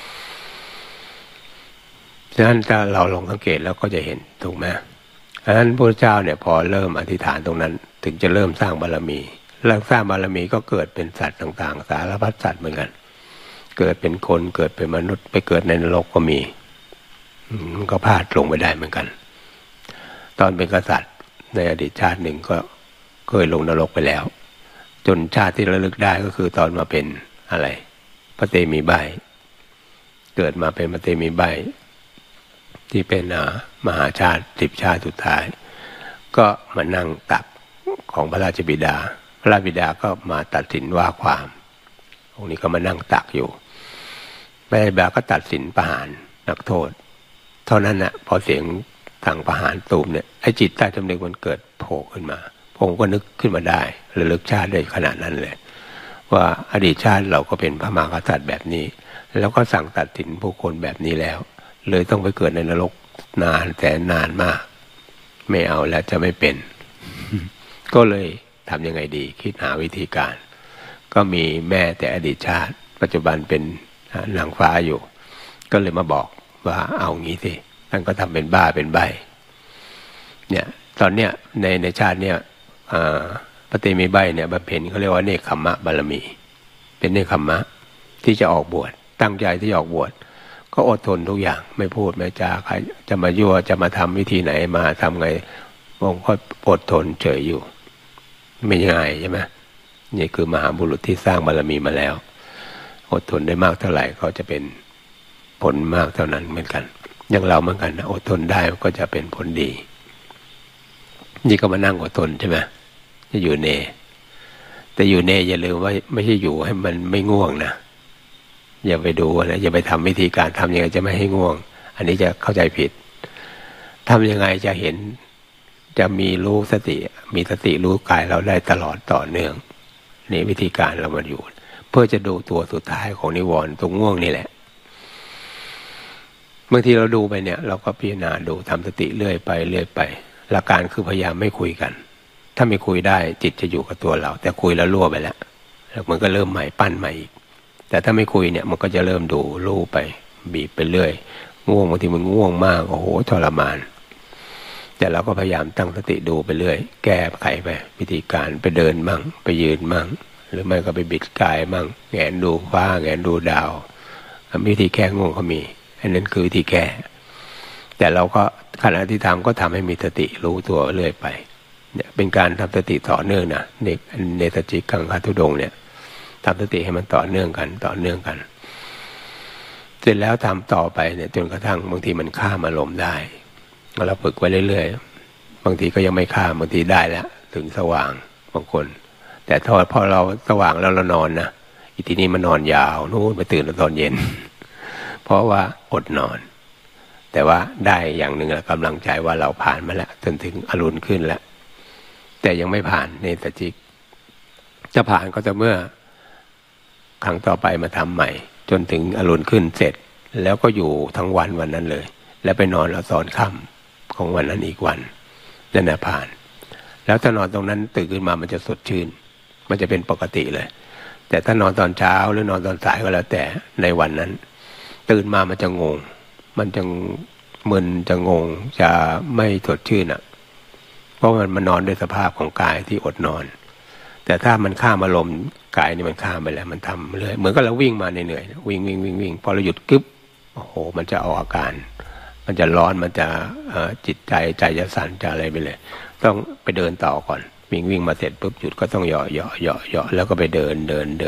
ฉะนั้นถ้าเราลองสังเกตแล้วก็จะเห็นถูกไหมฉะนั้นพระเจ้าเนี่ยพอเริ่มอธิษฐานตรงนั้นถึงจะเริ่มสร้างบารมีแล้วสร้างบารมีก็เกิดเป็นสัตว์ต่างๆสารพัดสัตว์เหมือนกันเกิดเป็นคนเกิดเป็นมนุษย์ไปเกิดในนรกก็มีมันก็พลาดลงไปได้เหมือนกันตอนเป็นกษัตริย์ในอดีตชาติหนึ่งก็เคยลงนรกไปแล้วจนชาติที่ระลึกได้ก็คือตอนมาเป็นอะไรพระเตมีใบเกิดมาเป็นพระเตมีใบที่เป็นมหาชาติ10 ชาติสุดท้ายก็มานั่งตักของพระราชบิดาพระราชบิดาก็มาตัดสินว่าความองค์นี้ก็มานั่งตักอยู่พระราชบิดาก็ตัดสินประหารนักโทษเท่านั้นนะพอเสียงสั่งประหารตูมเนี่ยไอ้จิตใต้สำนึกมันเกิดโผล่ขึ้นมาผมก็นึกขึ้นมาได้ระลึกชาติได้ขนาดนั้นเลยว่าอดีตชาติเราก็เป็นพระมหากษัตริย์แบบนี้แล้วก็สั่งตัดสินผู้คนแบบนี้แล้วเลยต้องไปเกิดในนรกนานแต่นานมากไม่เอาแล้วจะไม่เป็น ก็เลยทำยังไงดีคิดหาวิธีการก็มีแม่แต่อดีตชาติปัจจุบันเป็นนางฟ้าอยู่ก็เลยมาบอกว่าเอางี้สิท่านก็ทำเป็นบ้าเป็นใบเนี่ยตอนเนี้ยในชาติเนี่ยพระเตมีใบเนี่ยบำเพ็ญเขาเรียกว่าเนคขมมะบารมีเป็นเนคขมมะที่จะออกบวชตั้งใจที่จะออกบวชก็อดทนทุกอย่างไม่พูดไม่จาใครจะมายั่วจะมาทำวิธีไหนมาทำไงองค์ก็อดทนเฉยอยู่ไม่ง่ายใช่ไหมนี่คือมหาบุรุษที่สร้างบารมีมาแล้วอดทนได้มากเท่าไหร่ก็จะเป็นผลมากเท่านั้นเหมือนกันอย่างเราเหมือนกันนะอดทนได้ก็จะเป็นผลดีนี่ก็มานั่งอดทนใช่ไหมจะอยู่เนแต่อยู่เนอย่าลืมว่าไม่ใช่อยู่ให้มันไม่ง่วงนะอย่าไปดูนะอย่าไปทำวิธีการทำยังไงจะไม่ให้ง่วงอันนี้จะเข้าใจผิดทำยังไงจะเห็นจะมีรู้สติมีสติรู้กายเราได้ตลอดต่อเนื่องนี่วิธีการเรามาอยู่เพื่อจะดูตัวสุดท้ายของนิวรณ์ตรงง่วงนี่แหละบางทีเราดูไปเนี่ยเราก็พิจารณาดูทำสติเรื่อยไปหลักการคือพยายามไม่คุยกันถ้าไม่คุยได้จิตจะอยู่กับตัวเราแต่คุยแล้วรั่วไปแล้วมันก็เริ่มใหม่ปั้นใหม่อีกแต่ถ้าไม่คุยเนี่ยมันก็จะเริ่มดูรู้ไปบีบไปเรื่อยง่วงบางทีมันง่วงมากโอ้โหทรมานแต่เราก็พยายามตั้งสติดูไปเรื่อยแก้ไขไปวิธีการไปเดินมั่งไปยืนมั่งหรือไม่ก็ไปบิดกายมั่งแงนดูฟ้าแงนดูดาววิธีแก้ง่วงเขามีอันนั้นคือวิธีแก้แต่เราก็ขณะที่ทำก็ทำให้มีสติรู้ตัวเรื่อยไปเนี่ยเป็นการทำสติต่อเนื่องนะเนตจิกังคทุดงเนี่ยทำสติให้มันต่อเนื่องกันเสร็จแล้วทำต่อไปเนี่ยจนกระทั่งบางทีมันข้ามอารมณ์ได้เราฝึกไว้เรื่อยๆบางทีก็ยังไม่ข้ามบางทีได้แล้วถึงสว่างบางคนแต่พอเราสว่างแล้วเรานอนนะอีทีนี้มันนอนยาวนู่นไปตื่นตอนเย็น เพราะว่าอดนอนแต่ว่าได้อย่างหนึ่งกำลังใจว่าเราผ่านมาแล้วจนถึงอรุณขึ้นแล้วแต่ยังไม่ผ่านเนตจิกจะผ่านก็จะเมื่อครั้งต่อไปมาทำใหม่จนถึงอรุณขึ้นเสร็จแล้วก็อยู่ทั้งวันนั้นเลยแล้วไปนอนแล้วตอนค่ำของวันนั้นอีกวันนั่นนะผ่านแล้วถ้านอนตรงนั้นตื่นขึ้นมามันจะสดชื่นมันจะเป็นปกติเลยแต่ถ้านอนตอนเช้าหรือนอนตอนสายก็แล้วแต่ในวันนั้นตื่นมามันจะงงมันจะมึนจะงงจะไม่สดชื่นอ่ะเพราะมันนอนด้วยสภาพของกายที่อดนอนแต่ถ้ามันข้ามอารมณ์กายนี่มันข้ามไปแล้วมันทำเลยเหมือนกับเราวิ่งมาเหนื่อยๆวิ่งพอเราหยุดกึ๊บโอ้โหมันจะเอาอาการมันจะร้อนมันจะจิตใจจะสั่นจะอะไรไปเลยต้องไปเดินต่อก่อนวิ่งมาเสร็จปุ๊บหยุดก็ต้องเหยาะแล้วก็ไปเดิน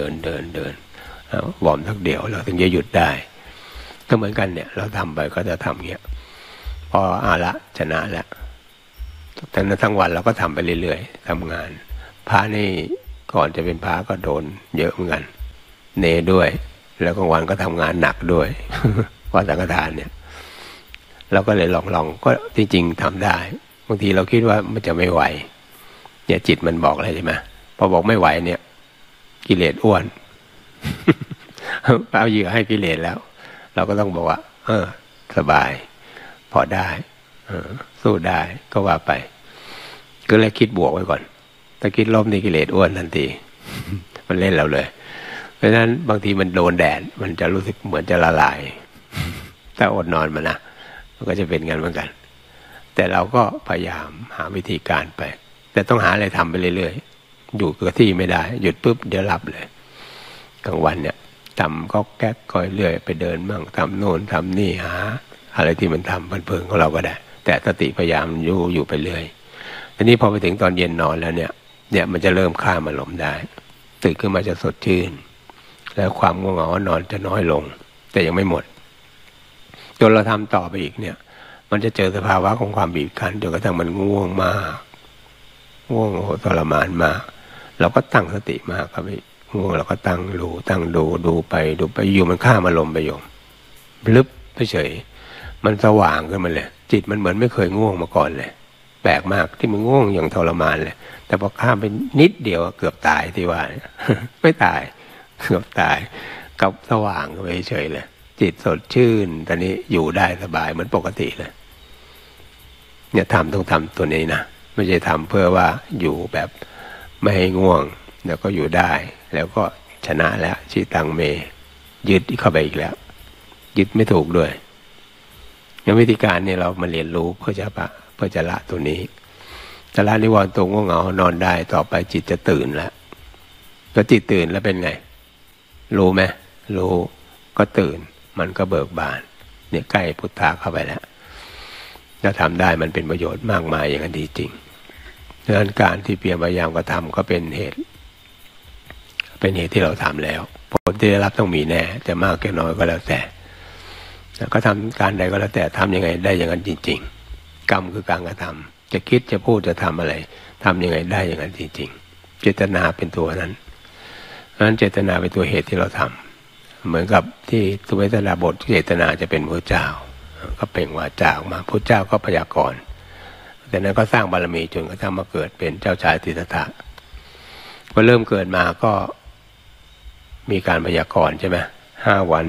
วอร์มสักเดียวเราถึงจะหยุดได้ก็เหมือนกันเนี่ยเราทำไปก็จะทำเงี้ยพอละชนะแล้วทั้งวันเราก็ทำไปเรื่อยๆทำงานพระนี่ก่อนจะเป็นพระก็โดนเยอะเหมือนกันเนด้วยแล้วกลางวันก็ทำงานหนักด้วย ว่าสังฆทานเนี่ยเราก็เลยลองก็จริงๆทำได้บางทีเราคิดว่ามันจะไม่ไหวเนี่ยจิตมันบอกอะไรใช่ไหมพอบอกไม่ไหวเนี่ยกิเลสอ้วนเอาเหยื่อให้กิเลสแล้วเราก็ต้องบอกว่าสบายพอได้สู้ได้ก็ว่าไปก็เลยคิดบวกไว้ก่อนถ้าคิดลบนี่กิเลสอ้วนทันทีมันเล่นเราเลยเพราะฉะนั้นบางทีมันโดนแดดมันจะรู้สึกเหมือนจะละลายถ้าอดนอนมานะมันก็จะเป็นกันเหมือนกันแต่เราก็พยายามหาวิธีการไปแต่ต้องหาอะไรทำไปเรื่อยๆอยู่กับที่ไม่ได้หยุดปุ๊บเดี๋ยวหลับเลยกลางวันเนี่ยทำก็แก๊กคอยเรื่อยไปเดินบ้างทำโน่นทำนี่หาอะไรที่มันทำเพลินๆของเราก็ได้แต่สติพยายามอยู่ไปเรื่อยทีนี้พอไปถึงตอนเย็นนอนแล้วเนี่ยมันจะเริ่มข้ามอารมณ์ได้ตื่นขึ้นมาจะสดชื่นแล้วความง่วงเหงานอนจะน้อยลงแต่ยังไม่หมดจนเราทำต่อไปอีกเนี่ยมันจะเจอสภาวะของความบีบคั้นจนกระทั่งมันง่วงมากง่วงโหทรมานมากเราก็ตั้งสติมากครับพี่ง่วงเราก็ตั้งดูไปอยู่มันข้ามอารมณ์ไปโยมลึบไปเฉยมันสว่างขึ้นมาเลยจิตมันเหมือนไม่เคยง่วงมาก่อนเลยแปลกมากที่มันง่วงอย่างทรมานเลยแต่พอข้ามไปนิดเดียวเกือบตายที่ว่าไม่ตายเกือบตายกับสว่างไปเฉยเลยจิตสดชื่นตอนนี้อยู่ได้สบายเหมือนปกติเลยเนี่ยต้องทำตัวนี้นะไม่ใช่ทำเพื่อว่าอยู่แบบไม่ให้ง่วงแล้วก็อยู่ได้แล้วก็ชนะแล้วชิตังเมยึดเข้าไปอีกแล้วยึดไม่ถูกด้วยงั้นวิธีการเนี่ยเรามาเรียนรู้เพื่อจะละตัวนี้จะละนิวรณ์ตัวง่วงเหงานอนได้ต่อไปจิตจะตื่นแล้วก็จิตตื่นแล้วเป็นไงรู้ไหมรู้ก็ตื่นมันก็เบิกบานเนี่ยใกล้พุทธะเข้าไปแล้วถ้าทำได้มันเป็นประโยชน์มากมายอย่างนั้นดีจริงดังนั้นการที่เพียรพยายามกระทำก็เป็นเหตุที่เราทำแล้วผลที่ได้รับต้องมีแน่จะมากแค่น้อยก็แล้วแต่ก็ทำการใดก็แล้วแต่ทำยังไงได้อย่างนั้นจริงๆกรรมคือการกระทำจะคิดจะพูดจะทำอะไรทำยังไงได้อย่างนั้นจริงๆเจตนาเป็นตัวนั้นเพราะฉะนั้นเจตนาเป็นตัวเหตุที่เราทำเหมือนกับที่สุเมธดาบทเจตนาจะเป็นพระเจ้าก็เปล่งวาจาออกมาพระเจ้าก็พยากรณ์แต่นั้นก็สร้างบารมีจนกระทั่งมาเกิดเป็นเจ้าชายสิทธัตถะพอเริ่มเกิดมาก็มีการพยากรณ์ใช่ไหม5 วัน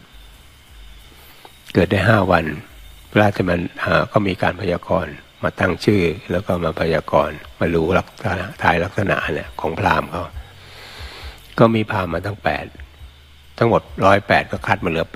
เกิดได้5 วันพระราชมันก็มีการพยากรณ์มาตั้งชื่อแล้วก็มาพยากรณ์มารู้ลักษณะทายลักษณะเนี่ยของพราหมณ์เขาก็มีพราหมณ์มาทั้งหมด108ก็คัดมาเหลือ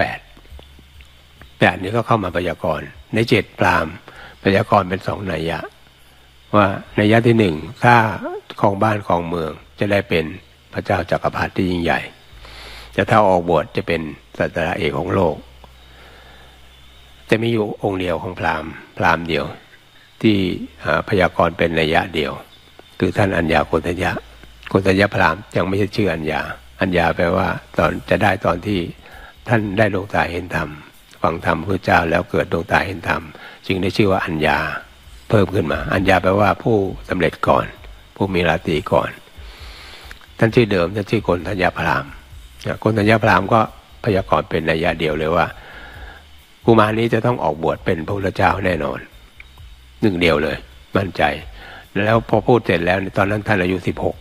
8นี้ก็เข้ามาพยากรณ์ใน7พราหมณ์พยากรณ์เป็น2นัยยะว่านัยยะที่1ถ้าครองบ้านครองเมืองจะได้เป็นพระเจ้าจักรพรรดิที่ยิ่งใหญ่จะถ้าออกบวชจะเป็นศาสดาเอกของโลกจะมีอยู่องค์เดียวของพราหมณ์เดียวที่พยากรณ์เป็นนัยยะเดียวคือท่านอัญญาโกณทัญญะพราหมณ์ยังไม่ใช่ชื่ออัญญาแปลว่าตอนจะได้ตอนที่ท่านได้ดวงตาเห็นธรรมฟังธรรมพระเจ้าแล้วเกิดดวงตาเห็นธรรมจึงได้ชื่อว่าอัญญาเพิ่มขึ้นมาอัญญาแปลว่าผู้สำเร็จก่อนผู้มีราตรีก่อนท่านชื่อเดิมท่านชื่อโกณทัญญาพราหมณ์โกณทัญญาพราหมณ์ก็พยากรณ์เป็นนัยยะเดียวเลยว่ากุมารนี้จะต้องออกบวชเป็นพระพุทธเจ้าแน่นอน1 เดียวเลยมั่นใจแล้วพอพูดเสร็จแล้วตอนนั้นท่านอายุ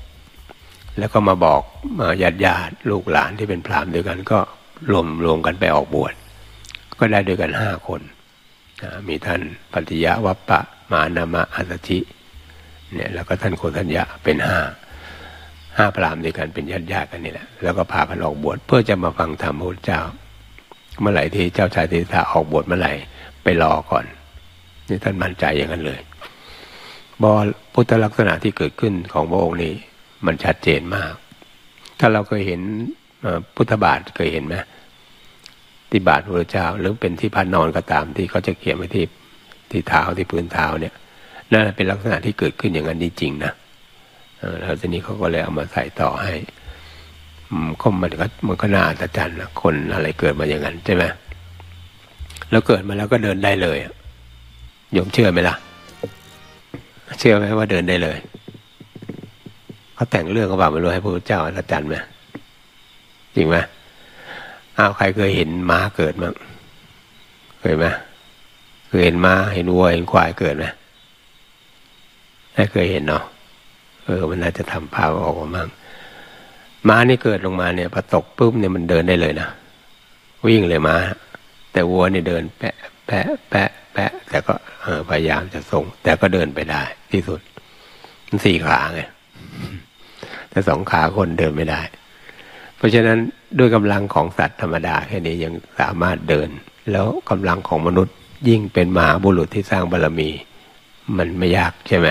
16แล้วก็มาบอกญาติลูกหลานที่เป็นพราหมณ์ด้วยกันก็รวมกันไปออกบวชก็ได้ด้วยกัน5 คนมีท่านปัตติยะวัปปะมานามะอัสสชิเนี่ยแล้วก็ท่านโกณทัญญะเป็น5พราหมณ์ด้วยกันเป็นญาติกันนี่แหละแล้วก็พากันออกบวชเพื่อจะมาฟังธรรมพระพุทธเจ้าเมื่อไหร่ที่เจ้าชายสิทธัตถะออกบวชเมื่อไหร่ไปรอก่อนนี่ท่านมั่นใจอย่างนั้นเลยพุทธลักษณะที่เกิดขึ้นของพระองค์นี้มันชัดเจนมากถ้าเราเคยเห็นพุทธบาทเคยเห็นไหมที่บาทพระเจ้าหรือเป็นที่พันนอนก็ตามที่เขาจะเขียนไว้ที่เท้าที่พื้นเท้าเนี่ยนั่นเป็นลักษณะที่เกิดขึ้นอย่างนั้นจริงๆนะแล้วทีนี้เขาก็เลยเอามาใส่ต่อให้ก็มันก็น่าอัศจรรย์นะคนอะไรเกิดมาอย่างนั้นใช่ไหมแล้วเกิดมาแล้วก็เดินได้เลยโยมเชื่อไหมล่ะเชื่อไหมว่าเดินได้เลยเขาแต่งเรื่องเขาบอกไม่รู้ให้พระพุทธเจ้าอัศจรรย์ไหมจริงไหมใครเคยเห็นม้าเกิดมั้งเคยไหมเคยเห็นม้าเห็นวัวเห็นควายเกิดไหมไม่เคยเห็นเนาะมันน่าจะทำภาพออกมาบ้างม้านี่เกิดลงมาเนี่ยพอตกปุ๊บเนี่ยมันเดินได้เลยนะวิ่งเลยม้าแต่วัวเนี่ยเดินแปะแปะแปะแปะแต่ก็พยายามจะส่งแต่ก็เดินไปได้ที่สุดมัน4 ขาไงแต่2 ขาคนเดินไม่ได้เพราะฉะนั้นด้วยกำลังของสัตว์ธรรมดาแค่นี้ยังสามารถเดินแล้วกำลังของมนุษย์ยิ่งเป็นมหาบุรุษที่สร้างบารมีมันไม่ยากใช่ไหม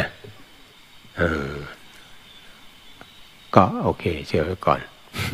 ก็โอเคเชื่อไว้ก่อน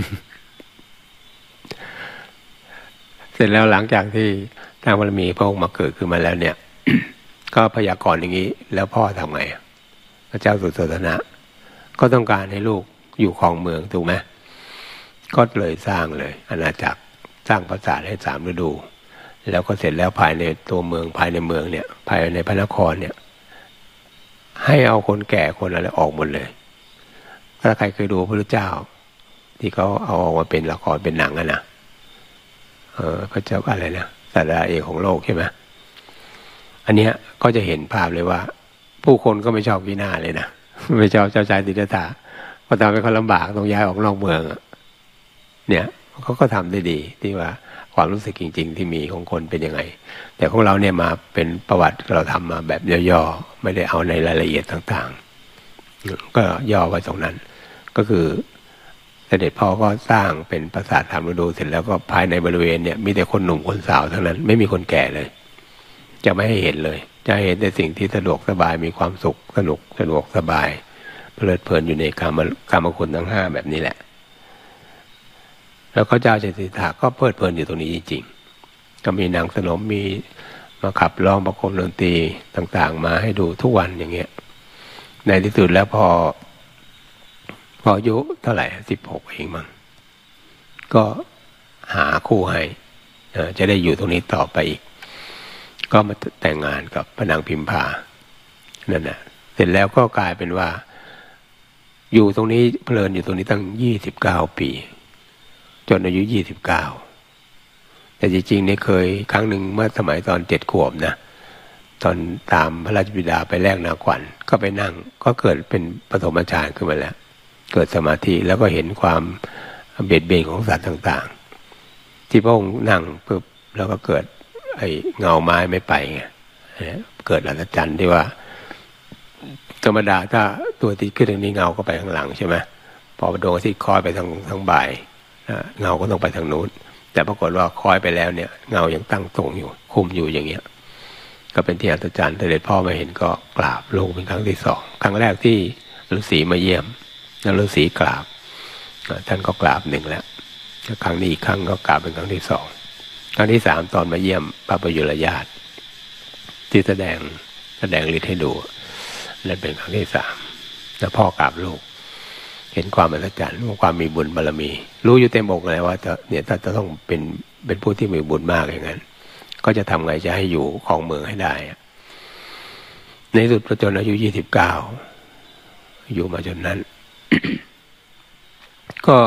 เสร็จแล้วหลังจากที่สร้างบารมีพระองค์มาเกิดขึ้นมาแล้วเนี่ย ก็พยากรณ์อย่างนี้แล้วพ่อทำไงพระเจ้าสุโธทนะก็ต้องการให้ลูกอยู่ครองเมืองถูกไหมก็เลยสร้างเลยอาณาจักรสร้างปราสาทให้3 ฤดูแล้วก็เสร็จแล้วภายในตัวเมืองภายในเมืองเนี่ยภายในพระนครเนี่ยให้เอาคนแก่คนอะไรออกหมดเลยถ้าใครเคยดูพระพุทธเจ้าที่เขาเอาออกมาเป็นละครเป็นหนังนะพระเจ้าอะไรนะศาสดาเอกของโลกใช่ไหมอันเนี้ยก็จะเห็นภาพเลยว่าผู้คนก็ไม่ชอบวินาศเลยนะไม่ชอบเจ้าชายสิทธัตถะก็ทำให้เขาลำบากต้องย้ายออกนอกเมืองเนี่ยเขาก็ทำได้ดีที่ว่าความรู้สึกจริงๆที่มีของคนเป็นยังไงแต่ของเราเนี่ยมาเป็นประวัติเราทำมาแบบย่อๆไม่ได้เอาในรายละเอียดต่างๆก็ย่อไว้ตรงนั้นก็คือเสด็จพ่อก็สร้างเป็นปราสาท3 ฤดูเสร็จแล้วก็ภายในบริเวณเนี่ยมีแต่คนหนุ่มคนสาวทั้งนั้นไม่มีคนแก่เลยจะไม่ให้เห็นเลยจะเห็นแต่สิ่งที่สะดวกสบายมีความสุขสนุกสะดวกสบายเพลิดเพลินอยู่ในกามคุณทั้ง5แบบนี้แหละแล้วก็เจ้าสิทธัตถะก็เพลิดเพลินอยู่ตรงนี้จริงๆก็มีนางสนมมีมาขับร้องประโคมดนตรีต่างๆมาให้ดูทุกวันอย่างเงี้ยในที่สุดแล้วพออายุเท่าไหร่16เองมั้งก็หาคู่ให้จะได้อยู่ตรงนี้ต่อไปอีกก็มาแต่งงานกับพระนางพิมพานั่นน่ะเสร็จแล้วก็กลายเป็นว่าอยู่ตรงนี้เพลินอยู่ตรงนี้ตั้ง29 ปีจนอายุ29แต่จริงๆเนี่ยเคยครั้งหนึ่งเมื่อสมัยตอน7 ขวบนะตอนตามพระราชบิดาไปแลกนาขวัญก็ไปนั่งก็เกิดเป็นปฐมฌานขึ้นมาแล้วเกิดสมาธิแล้วก็เห็นความเบียดเบียนของสัตว์ต่างๆที่พระองค์นั่งปุ๊บแล้วก็เกิดไอ้เงาไม้ไม่ไปไงเกิดอัศจรรย์ที่ว่าธรรมดาถ้าตัวติดขึ้นทางนี้เงาก็ไปข้างหลังใช่ไหมพอดวงอาทิตย์คอยไปทางบ่ายเงาก็ต้องไปทางนู้นแต่ปรากฏว่าคอยไปแล้วเนี่ยเงายังตั้งตรงอยู่คุมอยู่อย่างเงี้ยก็เป็นที่อัศจรรย์เสด็จพ่อมาเห็นก็กราบลงเป็นครั้งที่2ครั้งแรกที่ฤาษีมาเยี่ยมแล้วฤาษีกราบท่านก็กราบ1แล้วครั้งนี้อีกครั้งก็กราบเป็นครั้งที่2ครั้งที่3ตอนมาเยี่ยมพระประยุรญาติที่แสดงฤทธิ์ให้ดูนั่นเป็นครั้งที่3แล้วพ่อกราบลูกเห็นความอัศจรรย์ความมีบุญบารมีรู้อยู่เต็มอกเลยว่าเนี่ยถ้าจะต้องเป็นผู้ที่มีบุญมากอย่างนั้นก็จะทำไงจะให้อยู่ครองเมืองให้ได้ในสุดจนอายุ29อยู่มาจนนั้น ก็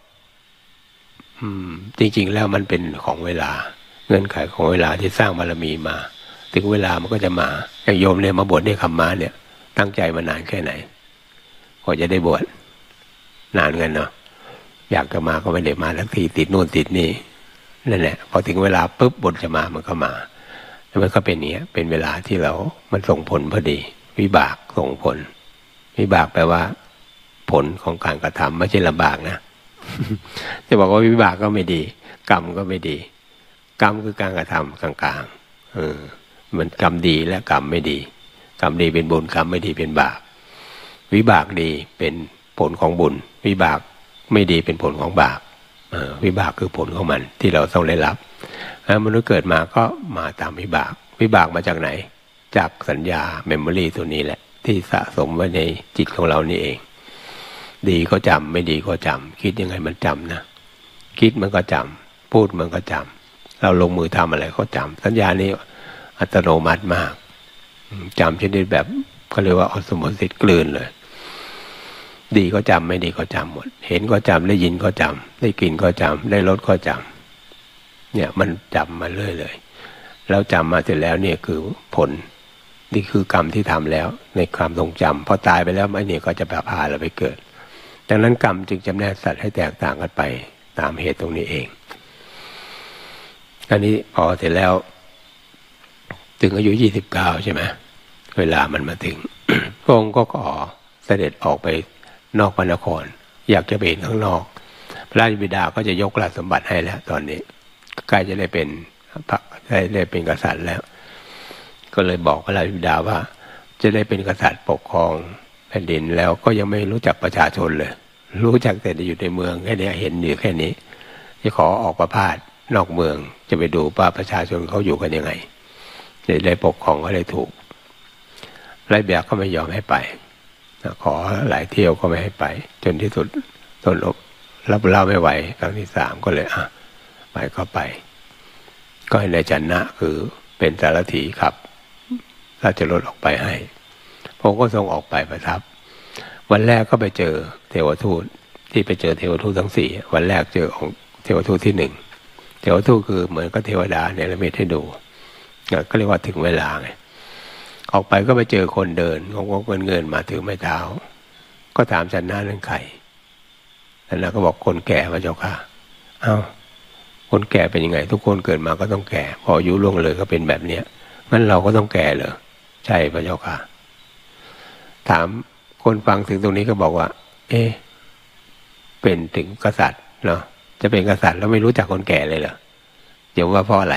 จริงๆแล้วมันเป็นของเวลาเงื่อนไขของเวลาที่สร้างบารมีมาถึงเวลามันก็จะมาอย่างโยมเนี่ยมาบวชเนี่ยคำมาเนี่ยตั้งใจมานานแค่ไหนกว่าจะได้บวชนานกันเนาะอยากจะมาก็ไม่ได้มาทักทีติดนู่นติดนี่นั่นแหละพอถึงเวลาปุ๊บบทจะมามันก็มาแล้วมันก็เป็นอย่างนี้เป็นเวลาที่เรามันส่งผลพอดีวิบากส่งผลวิบากแปลว่าผลของการกระทำไม่ใช่ลำบากนะ จะบอกว่าวิบากก็ไม่ดีกรรมก็ไม่ดีกรรมคือการกระทำกลางๆมันกรรมดีและกรรมไม่ดีกรรมดีเป็นบุญกรรมไม่ดีเป็นบาปวิบากดีเป็นผลของบุญวิบากไม่ดีเป็นผลของบาปวิบากคือผลของมันที่เราต้องได้รับมนุษย์เกิดมาก็มาตามวิบากมาจากไหนจากสัญญาเมมโมรีตัวนี้แหละที่สะสมไว้ในจิตของเรานี่เองดีก็จำไม่ดีก็จำคิดยังไงมันจำนะคิดมันก็จำพูดมันก็จำเราลงมือทำอะไรก็จำสัญญานี้อัตโนมัติมากจำชนิดแบบเขาเรียกว่าอสมสิทธิ์กลืนเลยดีก็จำไม่ดีก็จำหมดเห็นก็จำได้ยินก็จำได้กลิ่นก็จำได้รสก็จำเนี่ยมันจำมาเรื่อยเลยแล้วจำมาเสร็จแล้วเนี่ยคือผลนี่คือกรรมที่ทำแล้วในความทรงจำพอตายไปแล้วไอ้นี่ก็จะพาเราไปเกิดดังนั้นกรรมจึงจำแนกสัตว์ให้แตกต่างกันไปตามเหตุตรงนี้เองอันนี้พอเสร็จแล้วถึงอายุ29ใช่ไหมเวลามันมาถึง พระองค์ก็ขอเสด็จออกไปนอกพระนครอยากจะไปเห็นข้างนอกพระราชบิดาก็จะยกราชสมบัติให้แล้วตอนนี้ใกล้จะได้เป็นพระได้เป็นกษัตริย์แล้วก็เลยบอกพระราชบิดาว่าจะได้เป็นกษัตริย์ปกครองแผ่นดินแล้วก็ยังไม่รู้จักประชาชนเลยรู้จักแต่อยู่ในเมืองแค่นี้เห็นอยู่แค่นี้จะขอออกประพาสนอกเมืองจะไปดูว่าประชาชนเขาอยู่กันยังไงจะได้ปกครองก็ได้ถูกไล่เบียก็ไม่ยอมให้ไปขอหลายเที่ยวก็ไม่ให้ไปจนที่สุดทนรับเล่าไม่ไหวครั้งที่3ก็เลยไปก็ไปก็ให้นายจันนะคือเป็นสารถีขับราชรถออกไปให้พระองค์ก็ทรงออกไปประทับวันแรกก็ไปเจอเทวทูตที่ไปเจอเทวทูตทั้ง4วันแรกเจอของเทวทูตที่1เทวทูตคือเหมือนกับเทวดาในละเมิดให้ดูก็เรียกว่าถึงเวลาไงออกไปก็ไปเจอคนเดินงงเงินมาถือไม้เท้าก็ถามจันนะนั่นใครจันนะก็บอกคนแก่พระเจ้าค่ะอ้าวคนแก่เป็นยังไงทุกคนเกิดมาก็ต้องแก่พออายุล่วงเลยก็เป็นแบบเนี้ยงั้นเราก็ต้องแก่เหรอใช่พระเจ้าค่ะถามคนฟังถึงตรงนี้ก็บอกว่าเป็นถึงกษัตริย์เนาะจะเป็นกษัตริย์แล้วไม่รู้จักคนแก่เลยเหรอเดี๋ยวว่าเพราะอะไร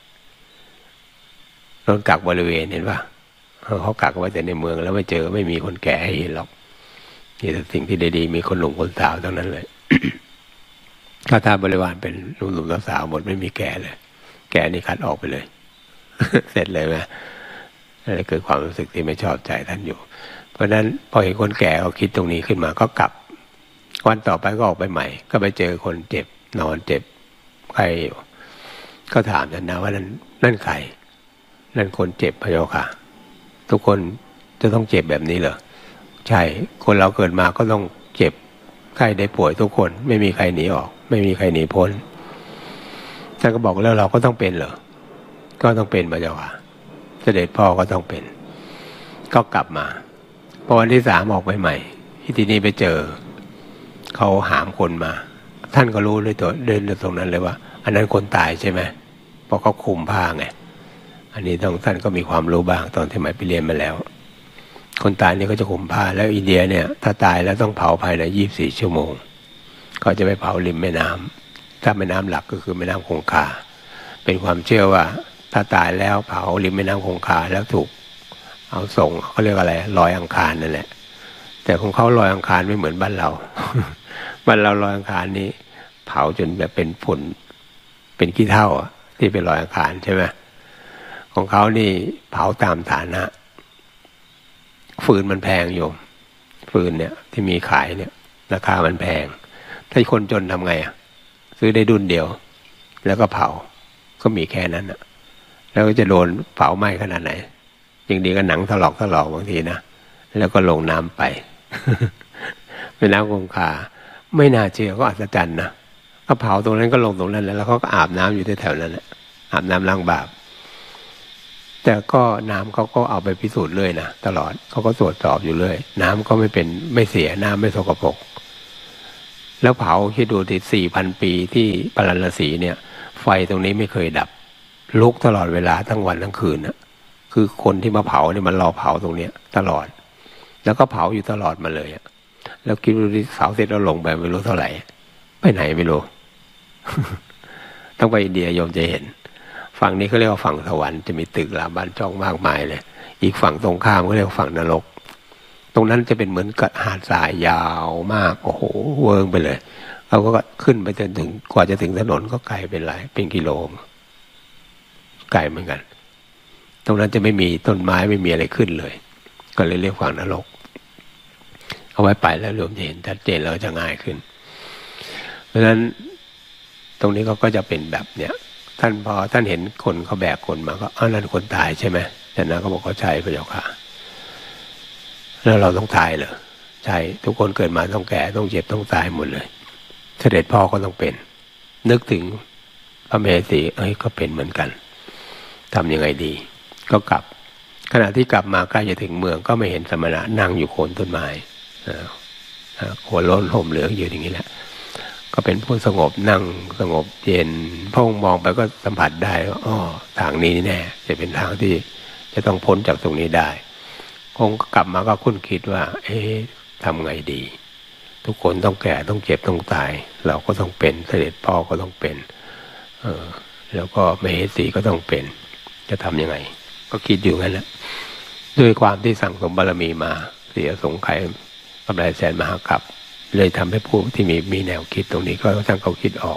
โดนกักบริเวณเห็นป่ะเขากักไว้แต่ในเมืองแล้วไม่เจอไม่มีคนแก่ให้เห็นหรอกมีแต่สิ่งที่ดีๆมีคนหนุ่มคนสาวเท่านั้นเลย ถ้าบริวารเป็นหนุ่มๆสาวๆหมดไม่มีแก่เลยแก่นี่คัดออกไปเลย เสร็จเลยไหมอะไรเกิดความรู้สึกที่ไม่ชอบใจท่านอยู่เพราะฉะนั้นพอเห็นคนแก่เขาคิดตรงนี้ขึ้นมาก็กลับวันต่อไปก็ออกไปใหม่ก็ไปเจอคนเจ็บนอนเจ็บใครก็ถามท่านนะว่านั่นใครนั่นคนเจ็บพระเจ้าค่ะทุกคนจะต้องเจ็บแบบนี้เหรอใช่คนเราเกิดมาก็ต้องเจ็บไข้ได้ป่วยทุกคนไม่มีใครหนีออกไม่มีใครหนีพ้นท่านก็บอกแล้วเราก็ต้องเป็นเหรอก็ต้องเป็นพระเจ้าค่ะเสด็จพ่อก็ต้องเป็นก็กลับมาพอวันที่3ออกไปใหม่ที่นี่ไปเจอเขาหามคนมาท่านก็รู้เลยตัวเดินตรงนั้นเลยว่าอันนั้นคนตายใช่ไหมเพราะเขาคลุมผ้าไงอันนี้ท่านก็มีความรู้บ้างตอนที่หมายไปเรียนมาแล้วคนตายนี่ก็จะคลุมผ้าแล้วอินเดียเนี่ยถ้าตายแล้วต้องเผาภายใน24 ชั่วโมงก็จะไปเผาริมแม่น้ำถ้าแม่น้ำหลักก็คือแม่น้ำคงคาเป็นความเชื่อว่าถ้าตายแล้วเผาริมแม่น้ำคงคาแล้วถูกเอาส่งเขาเรียกอะไรลอยอังคารนั่นแหละแต่ของเขาลอยอังคารไม่เหมือนบ้านเรา บ้านเราลอยอังคารนี้เผาจนแบบเป็นฝุ่นเป็นขี้เถ้าที่เป็นลอยอังคารใช่ไหมของเขานี่เผาตามฐานะฟืนมันแพงอยู่ฟืนเนี่ยที่มีขายเนี่ยราคามันแพงถ้าคนจนทำไงซื้อได้ดุนเดียวแล้วก็เผาก็มีแค่นั้นแล้วก็จะโดนเผาไหม้ขนาดไหนอย่างดีก็หนังถลอกบางทีนะแล้วก็ลงน้ำไป เป็นน้ำคงคาไม่น่าเชื่อก็อัศจรรย์นะก็เผาตรงนั้นก็ลงตรงนั้นแล้วเขาก็อาบน้ำอยู่แถวนั้นอาบน้ำล้างบาปแต่ก็น้ำเขาก็เอาไปพิสูจน์เรื่อยนะตลอดเขาก็ตรวจสอบอยู่เรื่อยน้ำก็ไม่เสียน้ำไม่สกปรกแล้วเผาคิดดูที่4,000 ปีที่ปาราณสีเนี่ยไฟตรงนี้ไม่เคยดับลุกตลอดเวลาทั้งวันทั้งคืนนะคือคนที่มาเผาเนี่ยมันรอเผาตรงเนี้ยตลอดแล้วก็เผาอยู่ตลอดมาเลยแล้วคิดดูที่เสาเสร็จแล้วลงไปไม่รู้เท่าไหร่ไปไหนไม่รู้ ต้องไปอินเดียโยมจะเห็นฝั่งนี้เขาเรียกว่าฝั่งสวรรค์จะมีตึกรามบ้านช่องมากมายเลยอีกฝั่งตรงข้ามเขาเรียกว่าฝั่งนรกตรงนั้นจะเป็นเหมือนกับหาดทรายยาวมากโอ้โหเวิร์งไปเลยเราก็ขึ้นไปจนถึงกว่าจะถึงถนนก็ไกลเป็นกิโลไกลเหมือนกันตรงนั้นจะไม่มีต้นไม้ไม่มีอะไรขึ้นเลยก็เลยเรียกฝั่งนรกเอาไว้ไปแล้วโยมจะเห็นชัดเจนแล้วจะง่ายขึ้นเพราะฉะนั้นตรงนี้ก็จะเป็นแบบเนี้ยพอท่านเห็นคนเขาแบกคนมาก็นั่นคนตายใช่ไหมแต่นั้นก็บอกเขาใช่พระเจ้าค่ะแล้วเราต้องตายเหรอใช่ทุกคนเกิดมาต้องแก่ต้องเจ็บต้องตายหมดเลยเสด็จพ่อก็ต้องเป็นนึกถึงพระมเหสีก็เป็นเหมือนกันทำยังไงดีก็กลับขณะที่กลับมาใกล้จะถึงเมืองก็ไม่เห็นสมณะนั่งอยู่โคนต้นไม้หัวโล้นห่มเหลืองอยู่อย่างนี้แหละก็เป็นผู้สงบนั่งสงบเย็นพงมองไปก็สัมผัสได้ว่าอ๋อทางนี้แน่จะเป็นทางที่จะต้องพ้นจากตรงนี้ได้คงกลับมาก็คุ้นคิดว่าทำไงดีทุกคนต้องแก่ต้องเจ็บต้องตายเราก็ต้องเป็นเสด็จพ่อก็ต้องเป็นแล้วก็มเหสีก็ต้องเป็นจะทำยังไงก็คิดอยู่งั้นแหละด้วยความที่สั่งสมบารมีมาเสียสงไขยกำไรแสนมหากัปเลยทำให้ผู้ที่มีแนวคิดตรงนี้ก็ช่างเขาคิดออก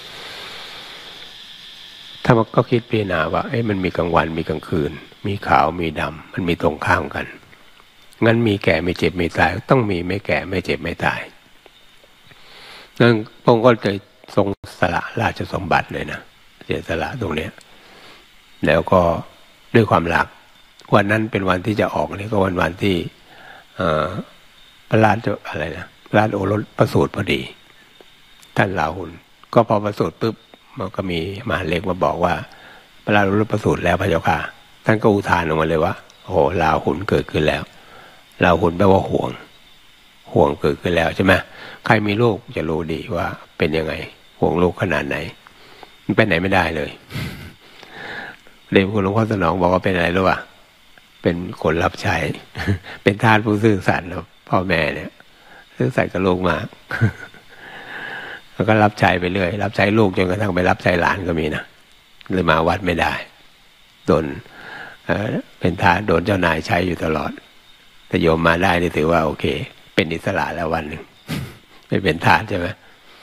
ถ้ามันก็คิดพิจารณาว่ามันมีกลางวันมีกลางคืนมีขาวมีดำมันมีตรงข้ามกันงั้นมีแก่ไม่เจ็บไม่ตายต้องมีไม่แก่ไม่เจ็บไม่ตายนั่นพระองค์ก็เลยทรงสละราชสมบัติเลยนะเสียสละตรงเนี้ยแล้วก็ด้วยความรักวันนั้นเป็นวันที่จะออกนี่ก็วันที่พระราชอะไรนะพระราชโอรสประสูติพอดีท่านราหุลก็พอประสูติปุ๊บมันก็มีมหาเล็กมาบอกว่าพระราชโอรสประสูติแล้วพระเจ้าค่ะท่านก็อุทานออกมาเลยว่าโอ้ราหุลเกิดขึ้นแล้วราหุลแปลว่าห่วงเกิดขึ้นแล้วใช่ไหมใครมีลูกจะรู้ดีว่าเป็นยังไงห่วงลูกขนาดไหนมันไปไหนไม่ได้เลยเด็กคุณหลวงพ่อสนองบอกว่าเป็นอะไรรู้ป่ะเป็นคนรับใช้ เป็นทาสผู้ซื่อสัตย์นะพ่อแม่เนี่ยซื่อสัตย์กับลูกมาก แล้วก็รับใช้ไปเรื่อยรับใช้ลูกจนกระทั่งไปรับใช้หลานก็มีนะเลยมาวัดไม่ได้โดนเป็นทาสโดนเจ้านายใช้อยู่ตลอดแต่โยมมาได้นี่ถือว่าโอเคเป็นอิสระแล้ววันหนึ่ง ไม่เป็นทาสใช่ไหม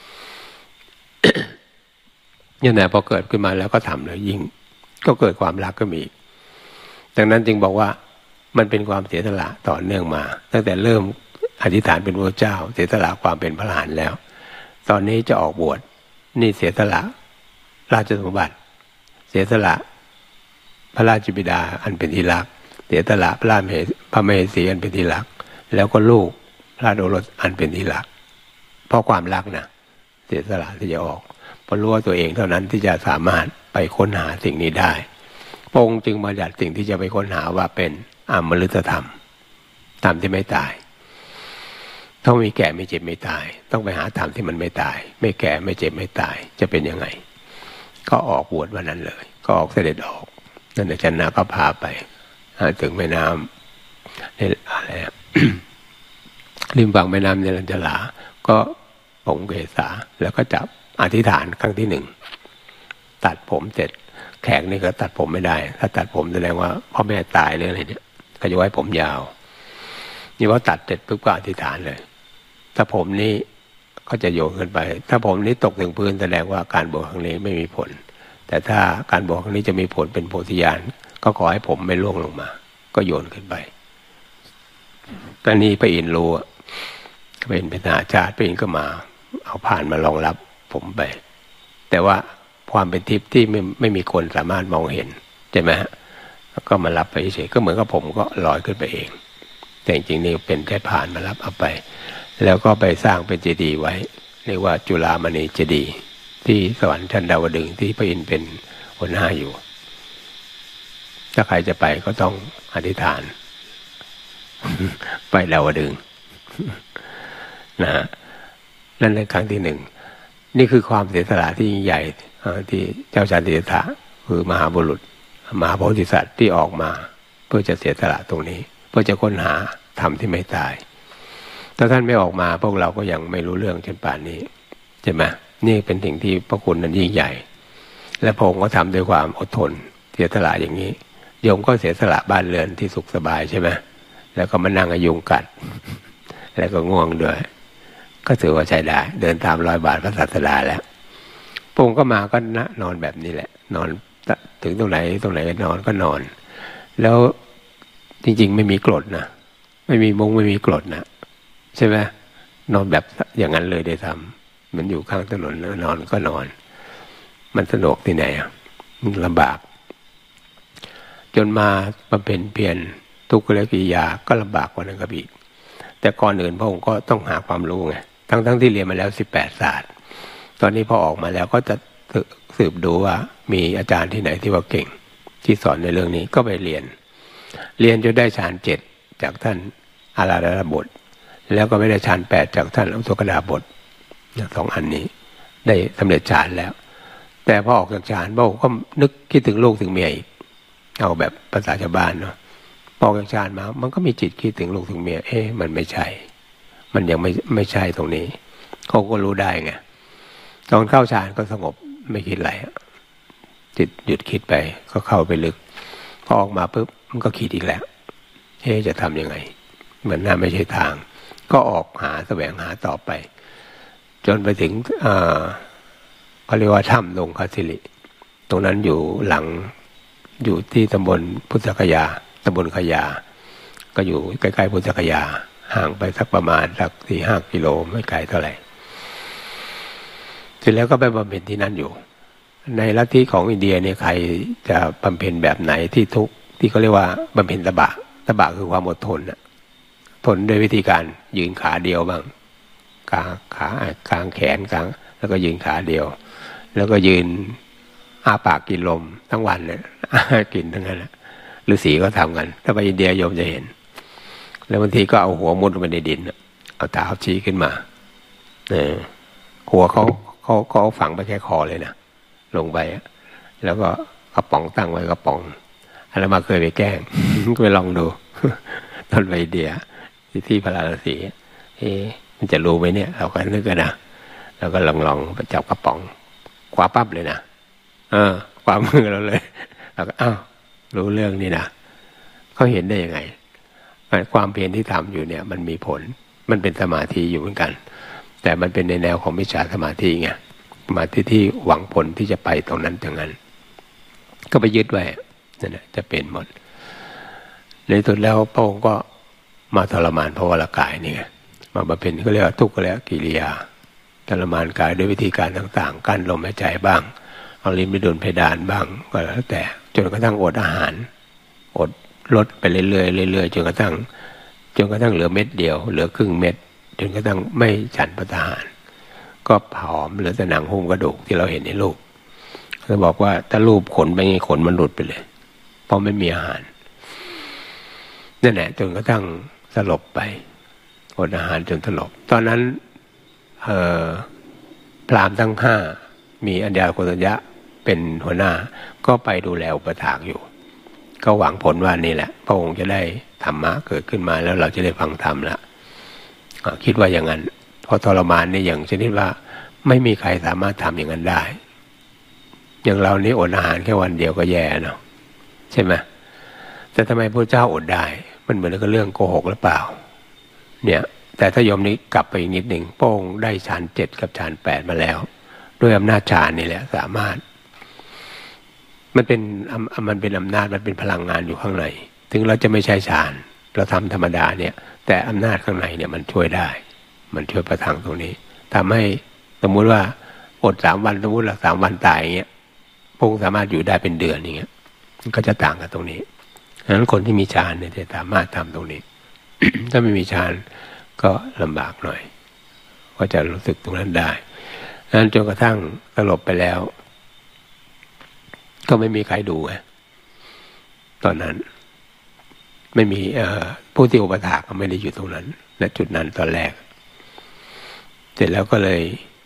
นี่แหละพอเกิดขึ้นมาแล้วก็ทำเลยยิ่งก็เกิดความรักก็มีดังนั้นจึงบอกว่ามันเป็นความเสียสละต่อเนื่องมาตั้งแต่เริ่มอธิษฐานเป็นพระเจ้าเสียสละความเป็นพระอรหันต์แล้วตอนนี้จะออกบวชนี่เสียสละราชสมบัติเสียสละพระราชบิดาอันเป็นที่รักเสียสละพระมเหสีอันเป็นที่รักแล้วก็ลูกพระโอรสอันเป็นที่รักเพราะความรักนะเสียสละที่จะออกเพราะรู้ว่าตัวเองเท่านั้นที่จะสามารถไปค้นหาสิ่งนี้ได้พระองค์จึงบัญญัติสิ่งที่จะไปค้นหาว่าเป็นอมฤตธรรมธรรมที่ไม่ตายต้องมีแก่ไม่เจ็บไม่ตายต้องไปหาธรรมที่มันไม่ตายไม่แก่ไม่เจ็บไม่ตายจะเป็นยังไงก็ออกบวชวันนั้นเลยก็ออกเสด็จออกนั่นอาจารย์นาก็พาไปถึงแม่น้ำอะไร ริมฝั่งแม่น้ำเนรัญชลาก็ปงเกษาแล้วก็จับอธิษฐานครั้งที่หนึ่งตัดผมเสร็จแขกนี่ก็ตัดผมไม่ได้ถ้าตัดผมแสดงว่าพ่อแม่ตายหรืออะไรเนี่ยก็จะไว้ผมยาวนี่ว่าตัดเสร็จปุ๊บก็อธิษฐานเลยถ้าผมนี้ก็จะโยงขึ้นไปถ้าผมนี้ตกถึงพื้นแสดงว่าการบวชครั้งนี้ไม่มีผลแต่ถ้าการบวชครั้งนี้จะมีผลเป็นโพธิญาณก็ขอให้ผมไม่ร่วงลงมาก็โยนขึ้นไปตอนนี้พระอินทร์รู้เป็นนาจารย์พระอินทร์ก็มาเอาผ่านมารองรับผมไปแต่ว่าความเป็นทิพย์ที่ไม่มีคนสามารถมองเห็นใช่ไหมฮะก็มารับไปเฉยก็เหมือนกับผมก็ลอยขึ้นไปเองแต่จริงๆนี่เป็นแค่ผ่านมารับเอาไปแล้วก็ไปสร้างเป็นเจดีย์ไว้เรียกว่าจุฬามณีเจดีย์ที่สวรรค์ชั้นดาวดึงส์ที่พระอินทร์เป็นหัวหน้าอยู่ถ้าใครจะไปก็ต้องอธิษฐาน ไปดาวดึงส์นะฮะนั่นเป็นครั้งที่หนึ่งนี่คือความเสียสละที่ยิ่งใหญ่ที่เจ้าชายสิทธัตถะคือมหาบุรุษมหาโพธิสัตว์ที่ออกมาเพื่อจะเสียสละตรงนี้เพื่อจะค้นหาธรรมที่ไม่ตายถ้าท่านไม่ออกมาพวกเราก็ยังไม่รู้เรื่องเช่นป่านนี้ใช่ไหมนี่เป็นสิ่งที่พระคุณนั้นยิ่งใหญ่และพระองค์ก็ทำด้วยความอดทนเสียสละอย่างนี้โยมก็เสียสละบ้านเรือนที่สุขสบายใช่ไหมแล้วก็มานั่งยุงกัดแล้วก็ง่วงด้วยก็ถือว่าใช้ได้เดินตามรอยบาทพระศาสดาแล้วพระองค์ก็มาก็นอนแบบนี้แหละนอนถึงตรงไหนก็นอนก็นอนแล้วจริงๆไม่มีกรดนะไม่มีมุ้งไม่มีกรดนะใช่ไหมนอนแบบอย่างนั้นเลยได้ทำมันอยู่ข้างถนนแล้วนอนก็นอนมันสนุกที่ไหนอ่ะมันลำบากจนมาบำเพ็ญเพียรทุกขกิริยาก็ลำบากกว่านั้นก็อีกแต่ก่อนอื่นพระองค์ก็ต้องหาความรู้ไงทั้งที่เรียนมาแล้ว18 ศาสตร์ตอนนี้พอออกมาแล้วก็จะสืบดูว่ามีอาจารย์ที่ไหนที่ว่าเก่งที่สอนในเรื่องนี้ก็ไปเรียนจนได้ฌานเจ็ดจากท่านอาราธบทแล้วก็ไม่ได้ฌานแปดจากท่านอุทกดาบทสองอันนี้ได้สำเร็จฌานแล้วแต่พอออกจากฌานพระองค์ก็นึกคิดถึงลูกถึงเมียอีกเอาแบบภาษาชาวบ้านเนาะพอออกจากฌานมามันก็มีจิตคิดถึงลูกถึงเมียมันไม่ใช่มันยังไม่ใช่ตรงนี้เขาก็รู้ได้ไงตอนเข้าฌานก็สงบไม่คิดอะไรจิตหยุดคิดไปก็เข้าไปลึกพอออกมาปุ๊บมันก็คิดอีกแล้วจะทำยังไงเหมือนน่าไม่ใช่ทางก็ออกหาแสวงหาต่อไปจนไปถึงเขาเรียกว่าถ้ำดงคสิริตรงนั้นอยู่หลังอยู่ที่ตำบลพุทธคยาตำบลขยาก็อยู่ใกล้ๆพุทธคยาห่างไปสักประมาณสัก 4-5 กิโลไม่ไกลเท่าไหร่เสร็จแล้วก็ไปบำเพ็ญที่นั่นอยู่ในลัทธิของอินเดียเนี่ยใครจะบำเพ็ญแบบไหนที่ทุกที่เขาเรียกว่าบำเพ็ญตบะคือความอดทนทนด้วยวิธีการยืนขาเดียวบ้างกางแขนกางแล้วก็ยืนขาเดียวแล้วก็ยืนอ้าปากกินลมทั้งวันเลยกินทั้งนั้นฤาษีก็ทำกันถ้าไปอินเดียโยมจะเห็นแล้วบางทีก็เอาหัวมุดลงไปในดินเอาเท้าชี้ขึ้นมาหัวเขาฝังไปแค่คอเลยนะลงไปแล้วก็กระป๋องตั้งไว้กระป๋องอะไรมาเคยไปแกล้ง ก็ไปลองดู ตอนไปอินเดียที่พระราชสีมันจะรู้ไหมเนี่ยเราก็นึกกันนะแล้วก็ลองไปจับกระป๋องคว้าปั๊บเลยนะคว้ามือเราเลยแล้วก็รู้เรื่องนี่นะเขาเห็นได้ยังไงความเพียรที่ทำอยู่เนี่ยมันมีผลมันเป็นสมาธิอยู่เหมือนกันแต่มันเป็นในแนวของมิจฉาสมาธิไงสมาธิที่หวังผลที่จะไปตรงนั้นตรงนั้นก็ไปยึดไว้นั่นแหละจะเป็นหมดในสุดแล้วพระองค์ก็มาทรมานพระวรากายนี่ไงมาบำเพ็ญก็เรียกว่าทุกขและกิริยาทรมานกายด้วยวิธีการต่างๆกั้นลมหายใจบ้างเอาลิ้นไปโดนเพดานบ้างก็แล้วแต่จนกระทั่งอดอาหารอดลดไปเรื่อยๆเรื่อยๆจนกระทั่งเหลือเม็ดเดียวเหลือครึ่งเม็ดจนกระทั่งไม่ฉันพระทหารก็ผอมเหลือแต่หนังหุ้มกระดูกที่เราเห็นในรูปเขาบอกว่าถ้ารูปขนไปไงขนมันหลุดไปเลยเพราะไม่มีอาหารนั่นแหละจนกระทั่งสลบไปอดอาหารจนสลบตอนนั้นพราหมณ์ทั้งห้ามีอัญญาโกณทัญญะเป็นหัวหน้าก็ไปดูแลอุปถากอยู่ก็หวังผลว่านี่แหละพระองค์จะได้ธรรมะเกิดขึ้นมาแล้วเราจะได้ฟังธรรมละคิดว่าอย่างนั้นพอทรมานนี่อย่างชนิดว่าไม่มีใครสามารถทำอย่างนั้นได้อย่างเรานี่อดอาหารแค่วันเดียวก็แย่เนาะใช่ไหมแต่ทำไมพระเจ้าอดได้มันเหมือนกับเรื่องโกหกหรือเปล่าเนี่ยแต่ถ้าโยมนี้กลับไปอีกนิดหนึ่งพระองค์ได้ฌาน7กับฌาน8มาแล้วด้วยอำนาจฌานนี่แหละสามารถมันเป็นอำนาจมันเป็นพลังงานอยู่ข้างในถึงเราจะไม่ใช่ฌานเราทำธรรมดาเนี่ยแต่อำนาจข้างในเนี่ยมันช่วยได้มันช่วยประทังตรงนี้ทำให้สมมุติว่าอด3 วันสมมุติเรา3 วันตายอย่างเงี้ยพระองค์สามารถอยู่ได้เป็นเดือนอย่างเงี้ยมันก็จะต่างกันตรงนี้ดังนั้นคนที่มีฌานเนี่ยจะสามารถทำตรงนี้ ถ้าไม่มีฌานก็ลำบากหน่อยก็จะรู้สึกตรงนั้นได้ดังนั้นจนกระทั่งสลบไปแล้วก็ไม่มีใครดูไงตอนนั้นไม่มีผู้ที่อุปถากก็ไม่ได้อยู่ตรงนั้นณจุดนั้นตอนแรกเสร็จแล้วก็เลย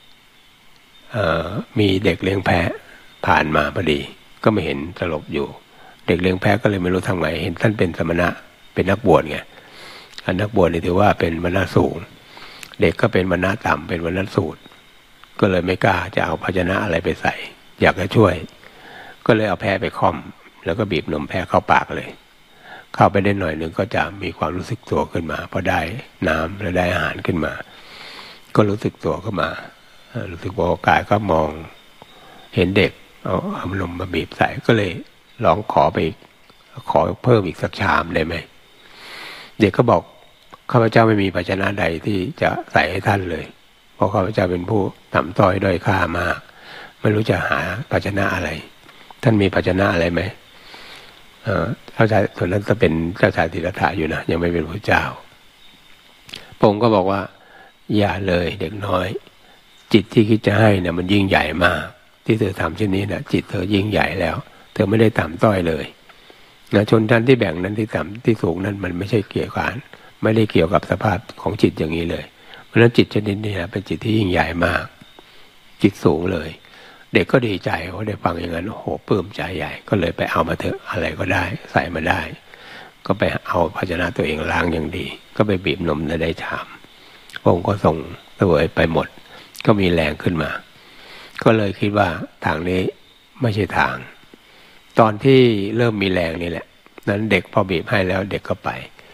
มีเด็กเลี้ยงแพะผ่านมาพอดีก็ไม่เห็นสลบอยู่เด็กเลี้ยงแพะก็เลยไม่รู้ทำไงเห็นท่านเป็นสมณะเป็นนักบวชไงนักบวชนี่ถือว่าเป็นวรรณะสูงเด็กก็เป็นวรรณะต่ำเป็นวรรณะสูตรก็เลยไม่กล้าจะเอาภาชนะอะไรไปใส่อยากจะช่วยก็เลยเอาแพะไปค่อมแล้วก็บีบนมแพะเข้าปากเลยเข้าไปได้หน่อยนึงก็จะมีความรู้สึกตัวขึ้นมาพอได้น้ำและได้อาหารขึ้นมาก็รู้สึกตัวขึ้นมารู้สึกว่ากายก็มองเห็นเด็กเอานมมาบีบใส่ก็เลยร้องขอเพิ่มอีกสักชามได้ไหมเด็กก็บอกข้าพเจ้าไม่มีภาชนะใดที่จะใส่ให้ท่านเลยเพราะข้าพเจ้าเป็นผู้ต่ำต้อยด้อยค่ามากไม่รู้จะหาภาชนะอะไรท่านมีภาชนะอะไรไหมเจ้าชายส่วนนั้นจะเป็นเจ้าชายสิทธัตถะอยู่นะยังไม่เป็นพระเจ้าพระองค์ก็บอกว่าอย่าเลยเด็กน้อยจิตที่คิดจะให้เนี่ยมันยิ่งใหญ่มากที่เธอทำเช่นนี้นะจิตเธอยิ่งใหญ่แล้วเธอไม่ได้ต่ำต้อยเลยนะชนชั้นที่แบ่งนั้นที่ต่ำที่สูงนั้นมันไม่ใช่เกี่ยวกับไม่ได้เกี่ยวกับสภาพของจิตอย่างนี้เลยเพราะฉะนั้นจิตชนิดนี้เป็นจิตที่ยิ่งใหญ่มากจิตสูงเลยเด็กก็ดีใจเขาได้ฟังอย่างนั้นโอ้โหปลื้มใจใหญ่ก็เลยไปเอามาเถอะอะไรก็ได้ใส่มาได้ก็ไปเอาภาชนะตัวเองล้างอย่างดีก็ไปบีบนมแล้วได้ชามพระองค์ก็ส่งเสวยไปหมดก็มีแรงขึ้นมาก็เลยคิดว่าทางนี้ไม่ใช่ทางตอนที่เริ่มมีแรงนี่แหละนั้นเด็กพอบีบให้แล้วเด็กก็ไป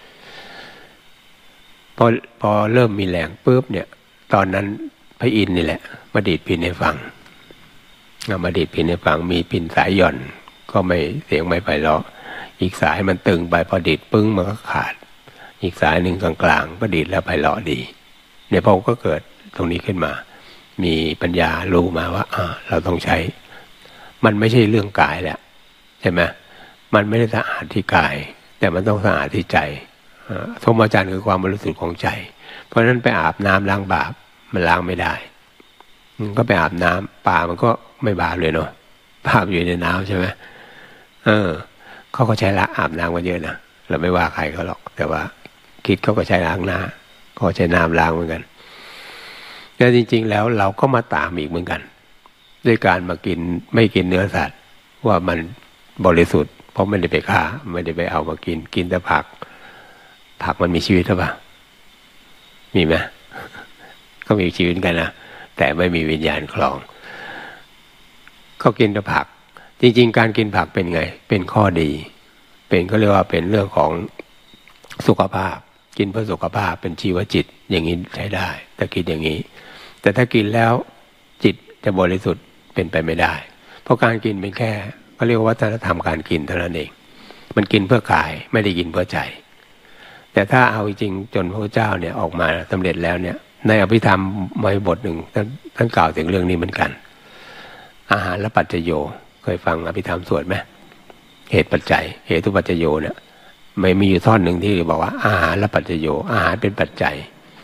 พอเริ่มมีแรงปุ๊บเนี่ยตอนนั้นพระอินทร์นี่แหละมาดีดพิณให้ฟังมาดีดพิณให้ฟังมีพิณสายหย่อนก็ไม่เสียงไม่ไพเราะอีกสายมันตึงไปพอดีดปึ้งมันก็ขาดอีกสายหนึ่งกลางๆก็ดีดแล้วไพเราะดีเนี่ยพอก็เกิดตรงนี้ขึ้นมามีปัญญารู้มาว่าเราต้องใช้มันไม่ใช่เรื่องกายแหละใช่ไหมมันไม่ได้สะอาดที่กายแต่มันต้องสะอาดที่ใจธรรมจารย์คือความบริสุทธิ์ของใจเพราะฉะนั้นไปอาบน้ำล้างบาปมันล้างไม่ได้ก็ไปอาบน้ำป่ามันก็ไม่บาปเลยเนาะบาปอยู่ในน้ำใช่ไหมเขาก็ใช้อาบน้ำกันเยอะนะเราไม่ว่าใครเขาหรอกแต่ว่าคิดเขาก็ใช้ล้างหน้าก็ใช้น้ำล้างเหมือนกันแต่จริงๆแล้วเราก็มาตามอีกเหมือนกันด้วยการมากินไม่กินเนื้อสัตว์ว่ามันบริสุทธิ์เพราะไม่ได้ไปฆ่าไม่ได้ไปเอามากินแต่ผักมันมีชีวิตหรือเปล่ามีไหมก็มีชีวิตกันนะแต่ไม่มีวิญญาณครองเขากินแต่ผักจริงๆการกินผักเป็นไงเป็นข้อดีเป็นก็เรียกว่าเป็นเรื่องของสุขภาพกินเพื่อสุขภาพเป็นชีวจิตอย่างนี้ใช้ได้ถ้ากินอย่างนี้แต่ถ้ากินแล้วจิตจะบริสุทธิ์เป็นไปไม่ได้เพราะการกินเป็นแค่ก็เรียกว่าวัฒนธรรมการกินเท่านั้นเองมันกินเพื่อกายไม่ได้กินเพื่อใจแต่ถ้าเอาจริงจนพระเจ้าเนี่ยออกมาสำเร็จแล้วเนี่ยในอภิธรรมมาบทหนึ่งท่านกล่าวถึงเรื่องนี้เหมือนกันอาหารและปัจจโยเคยฟังอภิธรรมสวดไหมเหตุปัจจัยเหตุปัจจโยเนี่ยไม่มีอยู่ท่อนหนึ่งที่บอกว่าอาหารและปัจจโยอาหารเป็นปัจจัย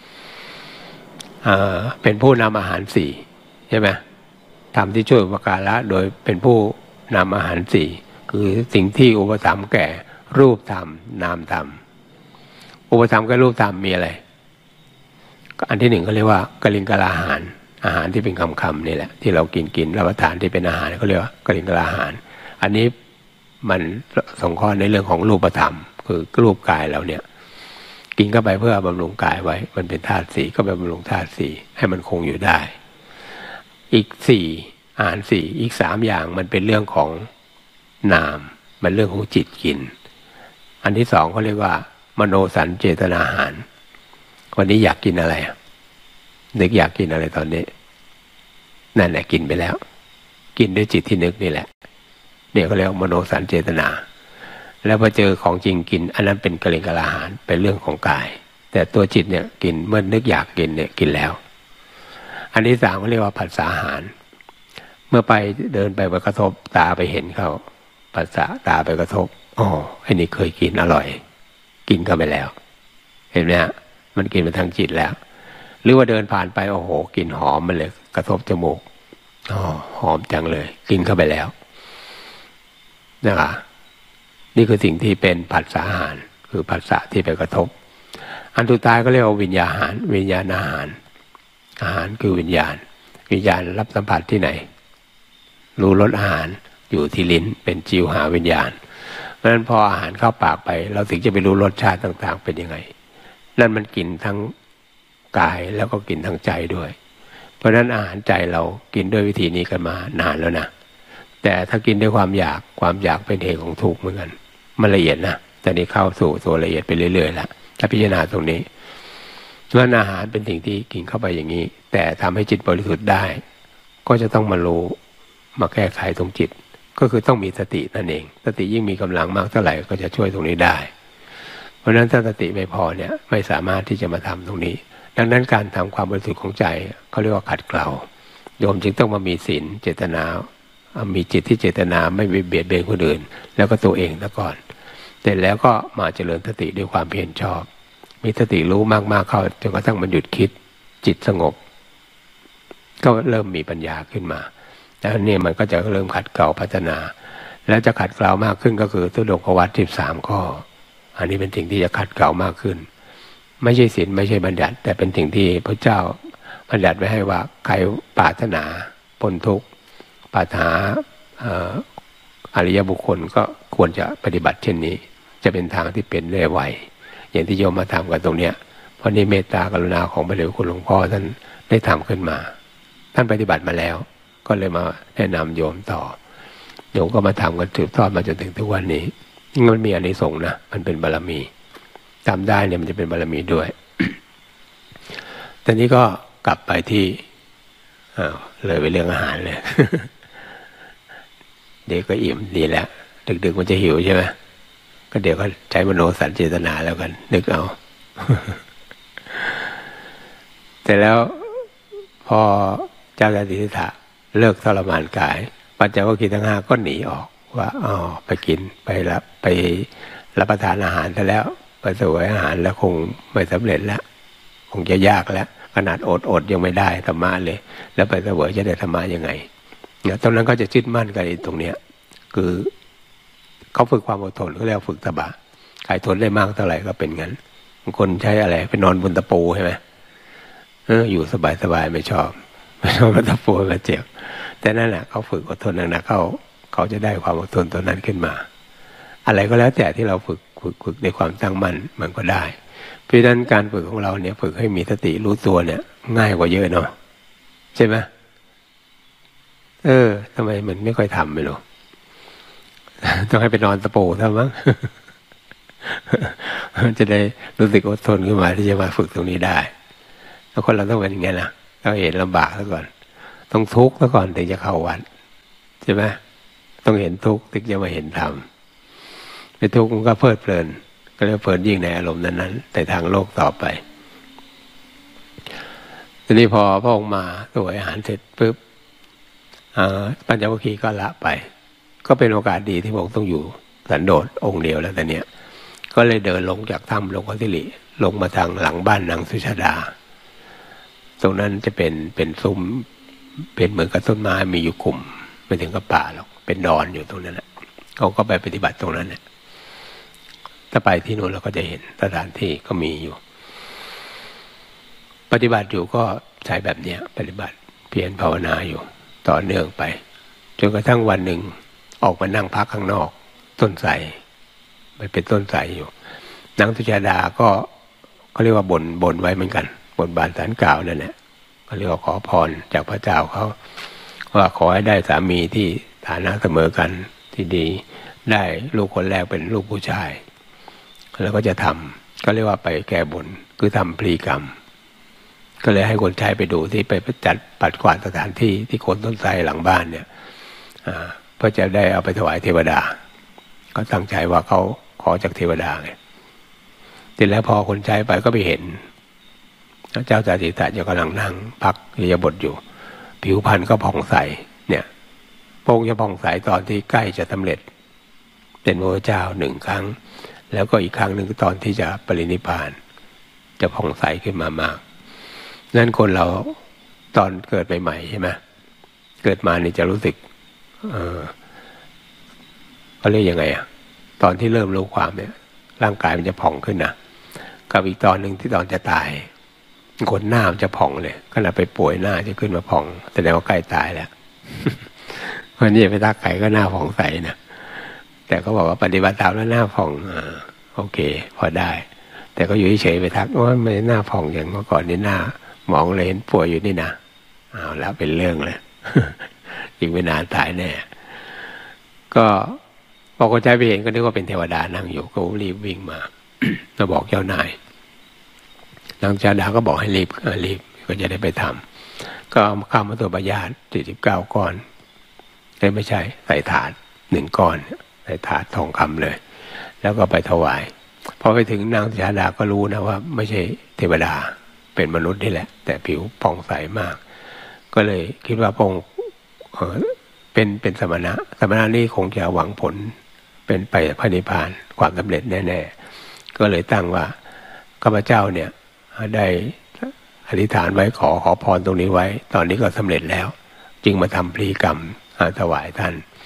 เป็นผู้นำอาหารสี่ใช่ไหมธรรมที่ช่วยอุปการะโดยเป็นผู้นำอาหารสี่คือสิ่งที่อุปถัมภ์แก่รูปธรรมนามธรรมอุปถัมภ์กับรูปธรรมมีอะไรอันที่หนึ่งเขาเรียกว่ากลิงกลาอาหารที่เป็นคำนี่แหละที่เรากินรับประทานที่เป็นอาหารเขาเรียกว่ากลิงกลาอาหารอันนี้มันสงเคราะห์ในเรื่องของรูปธรรมคือรูปกายเราเนี่ยกินเข้าไปเพื่อบำรุงกายไว้มันเป็นธาตุสี่ก็ไปบำรุงธาตุสี่ให้มันคงอยู่ได้อีกสี่อาหารสี่อีกสามอย่างมันเป็นเรื่องของนามมันเรื่องของจิตกินอันที่สองเขาเรียกว่ามโนสัญเจตนาอาหารวันนี้อยากกินอะไรนึกอยากกินอะไรตอนนี้นั่นแหละกินไปแล้วกินด้วยจิตที่นึกนี่แหละเนี่ยเขาเรียกมโนสัญเจตนาแล้วพอเจอของจริงกินอันนั้นเป็นกลิงกลาอาหารเป็นเรื่องของกายแต่ตัวจิตเนี่ยกินเมื่อนึกอยากกินเนี่ยกินแล้วอันที่สามเขาเรียกว่าผัสสะอาหารเมื่อไปเดินไปกระทบตาไปเห็นเขาผัสสะตาไปกระทบอ๋อไอ้นี่เคยกินอร่อยกินเข้าไปแล้วเห็นไหมฮะมันกินไปทางจิตแล้วหรือว่าเดินผ่านไปโอ้โหกลิ่นหอมมันเลยกระทบจมูกอ๋อหอมจังเลยกินเข้าไปแล้วนะคะนี่คือสิ่งที่เป็นผัสสะอาหารคือผัสสะที่ไปกระทบอันสุดท้ายก็เรียกว่าวิญญาณอาหารวิญญาณอาหารอาหารคือวิญญาณรับสัมผัสที่ไหนรู้รสอาหารอยู่ที่ลิ้นเป็นจิวหาวิญญาณเพราะฉะนั้นพออาหารเข้าปากไปเราถึงจะไปรู้รสชาติต่างๆเป็นยังไงนั่นมันกินทั้งกายแล้วก็กินทั้งใจด้วยเพราะฉะนั้นอาหารใจเรากินด้วยวิธีนี้กันมานานแล้วนะแต่ถ้ากินด้วยความอยากเป็นเหตุของทุกข์เหมือนกันมันละเอียดนะแต่นี้เข้าสู่ตัวละเอียดไปเรื่อยๆแล้วถ้าพิจารณาตรงนี้เมื่ออาหารเป็นสิ่งที่กินเข้าไปอย่างนี้แต่ทำให้จิตบริสุทธิ์ได้ก็จะต้องมารู้มาแก้ไขตรงจิตก็คือต้องมีสตินั่นเองสติยิ่งมีกำลังมากเท่าไหร่ก็จะช่วยตรงนี้ได้เพราะฉะนั้นถ้าสติไม่พอเนี่ยไม่สามารถที่จะมาทำตรงนี้ดังนั้นการทำความบริสุทธิ์ของใจเขาเรียกว่าขัดเกลาโยมจึงต้องมามีศีลเจตนามีจิตที่เจตนาไม่เบียดเบียนคนอื่นแล้วก็ตัวเองซะก่อนเสร็จแล้วก็มาเจริญสติด้วยความเพียรชอบมีสติรู้มากๆเข้าจนกระทั่งมันหยุดคิดจิตสงบก็เริ่มมีปัญญาขึ้นมาแล้วเนี่ยมันก็จะเริ่มขัดเกลาพัฒนาแล้วจะขัดเกลามากขึ้นก็คือทุดงควัตร13 ข้ออันนี้เป็นสิ่งที่จะขัดเกลามากขึ้นไม่ใช่ศีลไม่ใช่บัญญัติแต่เป็นสิ่งที่พระเจ้าบัญญัติไว้ให้ว่าใครปรารถนาพ้นทุกข์ปรารถนาอริยบุคคลก็ควรจะปฏิบัติเช่นนี้จะเป็นทางที่เป็นได้ไวอย่างที่โยมมาทำกันตรงเนี้ยเพราะนี่เมตตากรุณาของพระเดชคุณหลวงพ่อท่านได้ทำขึ้นมาท่านปฏิบัติมาแล้วก็เลยมาแนะนำโยมต่อโยมก็มาทำกันสืบทอดมาจนถึงทุกวันนี้มันมีอานิสงส์นะมันเป็นบารมีทำได้เนี่ยมันจะเป็นบารมีด้วย ตอนนี้ก็กลับไปที่เลยไปเรื่องอาหารเลย เด็กก็อิ่มดีแล้วดึกๆมันจะหิวใช่ไหมก็เดี๋ยวก็ใช้มโนสัญเจตนาแล้วกันนึกเอา แต่แล้วพอเจ้าชายสิทธัตถะเลิกทรมานกายปัญจวัคคีย์ทั้ง 5ก็หนีออกว่าไปกินไปรับประทานอาหารแต่แล้วไปเสวยอาหารแล้วคงไม่สำเร็จแล้วคงจะยากแล้วขนาดอดยังไม่ได้ธรรมะเลยแล้วไปเสวยจะได้ธรรมะยังไงเนี่ยตรงนั้นก็จะยึดมั่นกันตรงเนี้ยคือเขาฝึกความอดทนเขาเรียกฝึกตบะใครทนได้มากเท่าไหร่ก็เป็นงั้นบางคนใช้อะไรไปนอนบนตะปูใช่ไหมอยู่สบายๆไม่ชอบบนตะปูมาเจ็บแต่นั่นแหละเขาฝึกอดทนนะเขาจะได้ความอดทนตัวนั้นขึ้นมาอะไรก็แล้วแต่ที่เราฝึกในความตั้งมั่นมันก็ได้เพราะฉะนั้นการฝึกของเราเนี่ยฝึกให้มีสติรู้ตัวเนี่ยง่ายกว่าเยอะเนาะใช่ไหมทำไมมันไม่ค่อยทำไม่รู้ ต้องให้ไปนอนตะปูซะมั้ง จะได้รู้สึกอดทนขึ้นมาที่จะมาฝึกตรงนี้ได้แล้วคนเราต้องเป็นอย่างไงล่ะต้องเห็นลำบากซะก่อนต้องทุกข์ซะก่อนถึงจะเข้าวัดใช่ไหมต้องเห็นทุกข์ถึงจะมาเห็นธรรมไม่ทุกข์มันก็เพลิดเพลินก็เรียกเพลินยิ่งในอารมณ์นั้นๆแต่ทางโลกต่อไปทีนี้พอพระองค์มาถวายอาหารเสร็จปุ๊บปัญจวัคคีย์ก็ละไปก็เป็นโอกาสดีที่พระองค์ต้องอยู่สันโดษองค์เดียวแล้วแต่เนี้ยก็เลยเดินลงจากถ้ำลงเขาสิริลงมาทางหลังบ้านนางสุชาดาตรงนั้นจะเป็นซุ้มเป็นเหมือนกับต้นไม้มีอยู่กลุ่มไม่ถึงกับป่าหรอกเป็นดอนอยู่ตรงนั้นแหละเขาก็ไปปฏิบัติตรงนั้นเนี่ยถ้าไปที่นู้นเราก็จะเห็นสถานที่ก็มีอยู่ปฏิบัติอยู่ก็ใช้แบบเนี้ยปฏิบัติเพียรภาวนาอยู่ต่อเนื่องไปจนกระทั่งวันหนึ่งออกมานั่งพักข้างนอกต้นไทรไปเป็นต้นไทรอยู่นางสุชาดาก็เขาเรียกว่าบ่นไว้เหมือนกันบนบานศาลกล่าวนั่นแหละเขาเรียกว่าขอพรจากพระเจ้าเขาว่าขอให้ได้สามีที่ฐานะเสมอกันที่ดีได้ลูกคนแรกเป็นลูกผู้ชายแล้วก็จะทำก็เรียกว่าไปแก้บนคือทำพลีกรรมก็เลยให้คนใช้ไปดูที่ไปจัดปัดกวาดสถานที่ที่โคนต้นไทรหลังบ้านเนี่ยเพื่อจะได้เอาไปถวายเทวดาก็ตั้งใจว่าเขาขอจากเทวดาไงเสร็จแล้วพอคนใช้ไปก็ไปเห็นเจ้าชายสิทธัตถะกำลังนั่งพักอิริยาบถอยู่ผิวพรรณก็ผ่องใสเนี่ยพระองค์จะผ่องใสตอนที่ใกล้จะสำเร็จเป็นพระเจ้า1 ครั้งแล้วก็อีกครั้งหนึ่งตอนที่จะปรินิพพานจะผ่องใสขึ้นมามากนั่นคนเราตอนเกิดใหม่ๆใช่ไหมเกิดมานี่จะรู้สึกเขาเรียกยังไงตอนที่เริ่มรู้ความเนี่ยร่างกายมันจะผ่องขึ้นนะกับอีกตอนหนึ่งที่ตอนจะตายคนหน้ามันจะผ่องเลยขณะไปป่วยหน้าจะขึ้นมาผ่องแสดงว่าใกล้ตายแล้ว วันนี้ไปทักไข่ก็หน้าผ่องใสนะแต่เขาบอกว่าปฏิบัติตามแล้วหน้าผ่องโอเคพอได้แต่ก็อยู่เฉยๆไปทักว่าไม่หน้าผ่องอย่างเมื่อก่อนนี่หน้าหมองเลยเห็นป่วยอยู่นี่นะเอาแล้วเป็นเรื่องเลยอีกไม่นานตายแน่ก็พอคนใจไปเห็นก็นึกว่าเป็นเทวดานั่งอยู่ก็รีบวิ่งมา มาบอกเจ้านายนางชาดาก็บอกให้รีบก็จะได้ไปทำก็เอาข้าวมัตุปายาต49 ก้อนไม่ใช่ใส่ถาด1 ก้อนใส่ถาดทองคำเลยแล้วก็ไปถวายพอไปถึงนางชาดาก็รู้นะว่าไม่ใช่เทวดาเป็นมนุษย์นี่แหละแต่ผิวผ่องใสมากก็เลยคิดว่าพระองค์เป็นสมณะนี่คงจะหวังผลเป็นไปพระนิพพานความสำเร็จแน่ๆก็เลยตั้งว่าข้าพเจ้าเนี่ยได้อธิษฐานไว้ขอพรตรงนี้ไว้ตอนนี้ก็สำเร็จแล้วจึงมาทำพลีกรรมถวายท่าน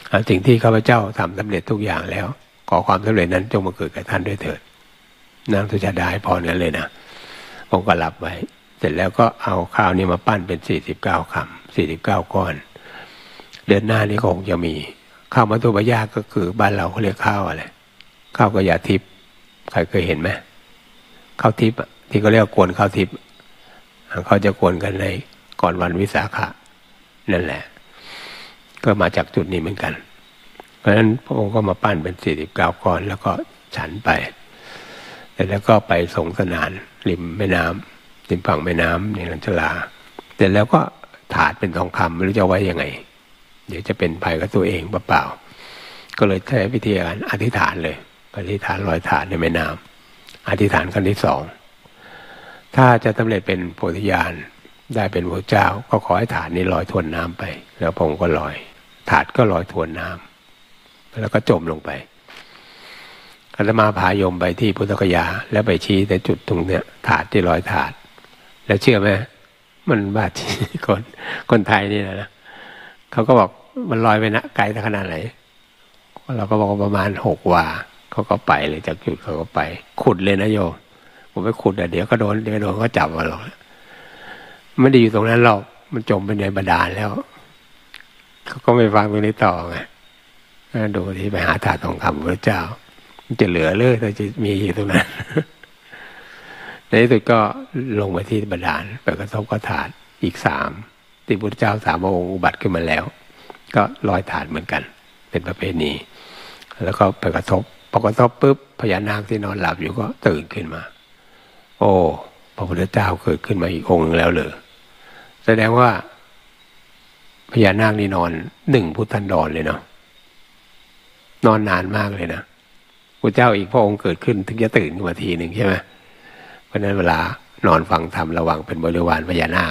สิ่งที่ข้าพเจ้าทำสำเร็จทุกอย่างแล้วขอความสำเร็จนั้นจงมาเกิดกับท่านด้วยเถิดนางสุชาดาให้พรกันเลยนะผมก็รับไว้เสร็จแล้วก็เอาข้าวนี้มาปั้นเป็น49 คำ49 ก้อนเดือนหน้านี้คงจะมีข้าวมัทุปายาตก็คือบ้านเราเขาเรียกข้าวอะไรข้าวกระยาทิพย์ใครเคยเห็นไหมข้าวทิพย์ที่เขาเรียกกวนข้าวทิพย์เขาจะกวนกันในก่อนวันวิสาขะนั่นแหละก็มาจากจุดนี้เหมือนกันเพราะฉะนั้นพระองค์ก็มาปั้นเป็น49 ก้อนแล้วก็ฉันไปแล้วก็ไปสงสนานริมแม่น้ำริมฝั่งแม่น้ำในลัญชลาเสร็จแล้วก็ถาดเป็นทองคำไม่รู้จะไว้ยังไงเดี๋ยวจะเป็นภัยกับตัวเองเปล่าๆก็เลยใช้วิธีการอธิษฐานเลยอธิษฐานลอยถาดในแม่น้ำอธิษฐานขั้นที่2ถ้าจะสำเร็จเป็นโพธิญาณได้เป็นพระเจ้าก็ขอให้ถาดนี้ลอยทวนน้ำไปแล้วพระองค์ก็ลอยถาดก็ลอยทวนน้ำแล้วก็จมลงไปอาตมาพายมไปที่พุทธคยาแล้วไปชี้ในจุดตรงเนี้ยถาดที่ลอยถาดแล้วเชื่อไหมมันบาดที่คนไทยนี่นะเขาก็บอกมันลอยไปนะไกลขนาดไหนเราก็บอกประมาณ6 วาเขาก็ไปเลยจากจุดเขาก็ไปขุดเลยนะโยมผมไปขุดเดี๋ยวก็โดนเขาจับมาหรอกไม่ได้อยู่ตรงนั้นหรอกมันจมไปในบาดาลแล้วเขาก็ไม่ฟังตรงนี้ต่อไงดูที่ไปหาถาดทองคำพระเจ้าจะเหลือเลยแต่จะมีอยู่ตรงนั้นในที่สุดก็ลงไปที่บาดาลไปกระทบกับถาดอีก3ที่พระเจ้า3 พระองค์อุบัติขึ้นมาแล้วก็ลอยถาดเหมือนกันเป็นประเพณีแล้วก็ไปกระทบพอกระทบปุ๊บพญานาคที่นอนหลับอยู่ก็ตื่นขึ้นมาโอ้พระพุทธเจ้าเกิดขึ้นมาอีกองค์นึงแล้วเลยแสดงว่าพญานาคนี่นอน1 พุทธันดรเลยเนาะนอนนานมากเลยนะพระเจ้าอีกพระองค์เกิดขึ้นถึงจะตื่นขึ้นมาทีหนึ่งใช่ไหมเพราะนั้นเวลานอนฟังธรรมระวังเป็นบริวารพญานาค